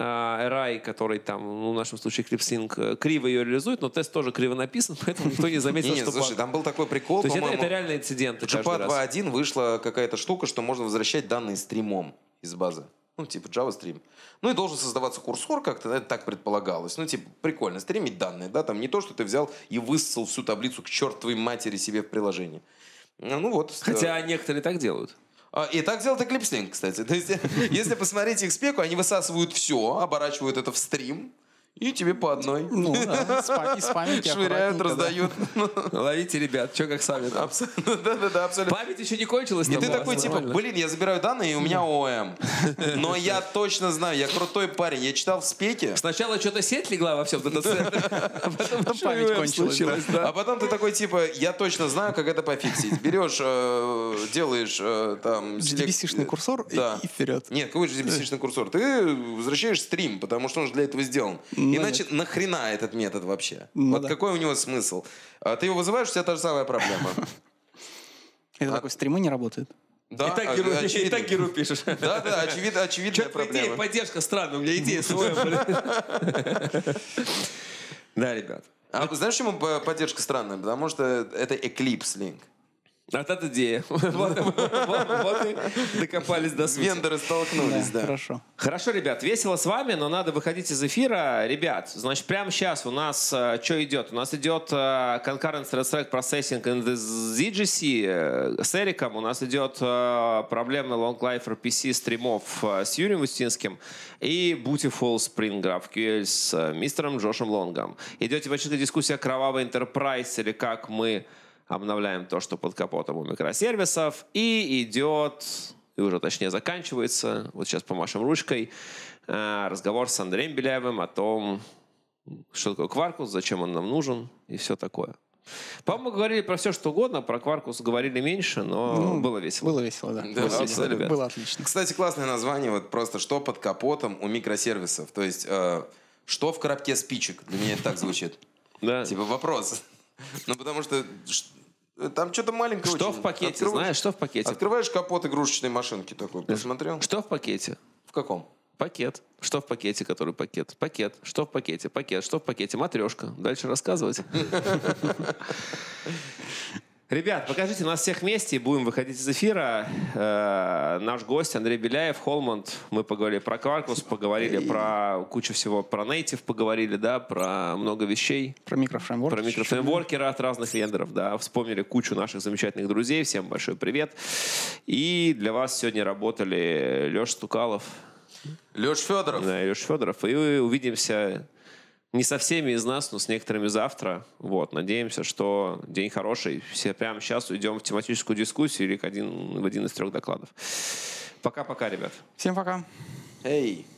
RI, который там, ну, в нашем случае Eclipse Link, криво ее реализует, но тест тоже криво написан, поэтому никто не заметил, Нет, что слушай, баг. там был такой прикол, То есть по-моему, это реально инциденты в каждый JPA раз. 2.1 вышла какая-то штука, что можно возвращать данные стримом из базы. Ну, типа Java Stream. Ну, и должен создаваться курсор как-то, это так предполагалось. Ну, типа, прикольно, стримить данные, да, там не то, что ты взял и высосал всю таблицу к чертовой матери себе в приложении. Ну, вот. Хотя некоторые так делают. И так делает Eclipse Link, кстати. То есть, если посмотреть их спеку, они высасывают все, оборачивают это в стрим, и тебе по одной. Ну да, из памяти Швыряют, аккуратненько, да. раздают. Ловите, ребят, что как сами. Да, абсолютно. Память еще не кончилась. И там ты у вас, такой, типа, нормально. блин, я забираю данные, и у меня ОМ. Но я точно знаю, я крутой парень. Я читал в спеке. Сначала что-то сеть легла во всем дата-центре, а потом память кончилась, А потом ты такой, типа, я точно знаю, как это пофиксить. Берешь, делаешь там... JDBC-шный курсор Да. и вперед. Нет, какой же JDBC-шный курсор? Ты возвращаешь стрим, потому что он же для этого сделан. Иначе нахрена этот метод вообще? Ну Вот да. какой у него смысл? Ты его вызываешь, у тебя та же самая проблема. Это такой, стримы не работают. Да, И так геру пишешь. Да, очевидная Что-то по идее проблема. поддержка странная, у меня идея своя, блин. Да, ребят. А знаешь, почему поддержка странная? Потому что это Eclipse Link. А та идея. Вот и докопались до сути. Вендоры столкнулись, да. Хорошо. Хорошо, ребят, весело с вами, но надо выходить из эфира. Ребят, значит, прямо сейчас у нас что идет? У нас идет Concurrent Thread Processing in the ZGC с Эриком. У нас идет проблемный Long Life RPC стримов с Юрием Устинским и Beautiful Spring GraphQL с мистером Джошем Лонгом. Идет типа дискуссия «Кровавый Enterprise» или как мы обновляем то, что под капотом у микросервисов. И идет, и уже точнее заканчивается, вот сейчас помашем ручкой, разговор с Андреем Беляевым о том, что такое Quarkus, зачем он нам нужен и все такое. По-моему, говорили про все, что угодно, про Quarkus говорили меньше, но было весело. Было весело, да. Да, Было весело, ребят. Было отлично. Кстати, классное название, вот просто что под капотом у микросервисов. То есть, что в коробке спичек? Для меня это так звучит. Да. Типа вопрос. Ну, потому что там что-то маленькое Что очень. в пакете? Открываешь- Знаешь, что в пакете? Открываешь капот игрушечной машинки такой, посмотрел? Что в пакете? В каком? Пакет. Что в пакете, который пакет? Пакет. Что в пакете? Пакет. Что в пакете? Матрешка. Дальше рассказывать. Ребят, покажите нас всех вместе, и будем выходить из эфира. Наш гость Андрей Беляев, Холманд. Мы поговорили про Quarkus, поговорили про кучу всего, про Native поговорили, да, про много вещей. Про микрофреймворк. Про микрофреймворки от разных вендоров, да. Вспомнили кучу наших замечательных друзей. Всем большой привет. И для вас сегодня работали Леша Стукалов, Леш Федоров. да, и Леша Федоров. И увидимся Не со всеми из нас, но с некоторыми завтра. Вот, надеемся, что день хороший. Все прямо сейчас уйдем в тематическую дискуссию или в один из 3 докладов. Пока-пока, ребят. Всем пока. Эй!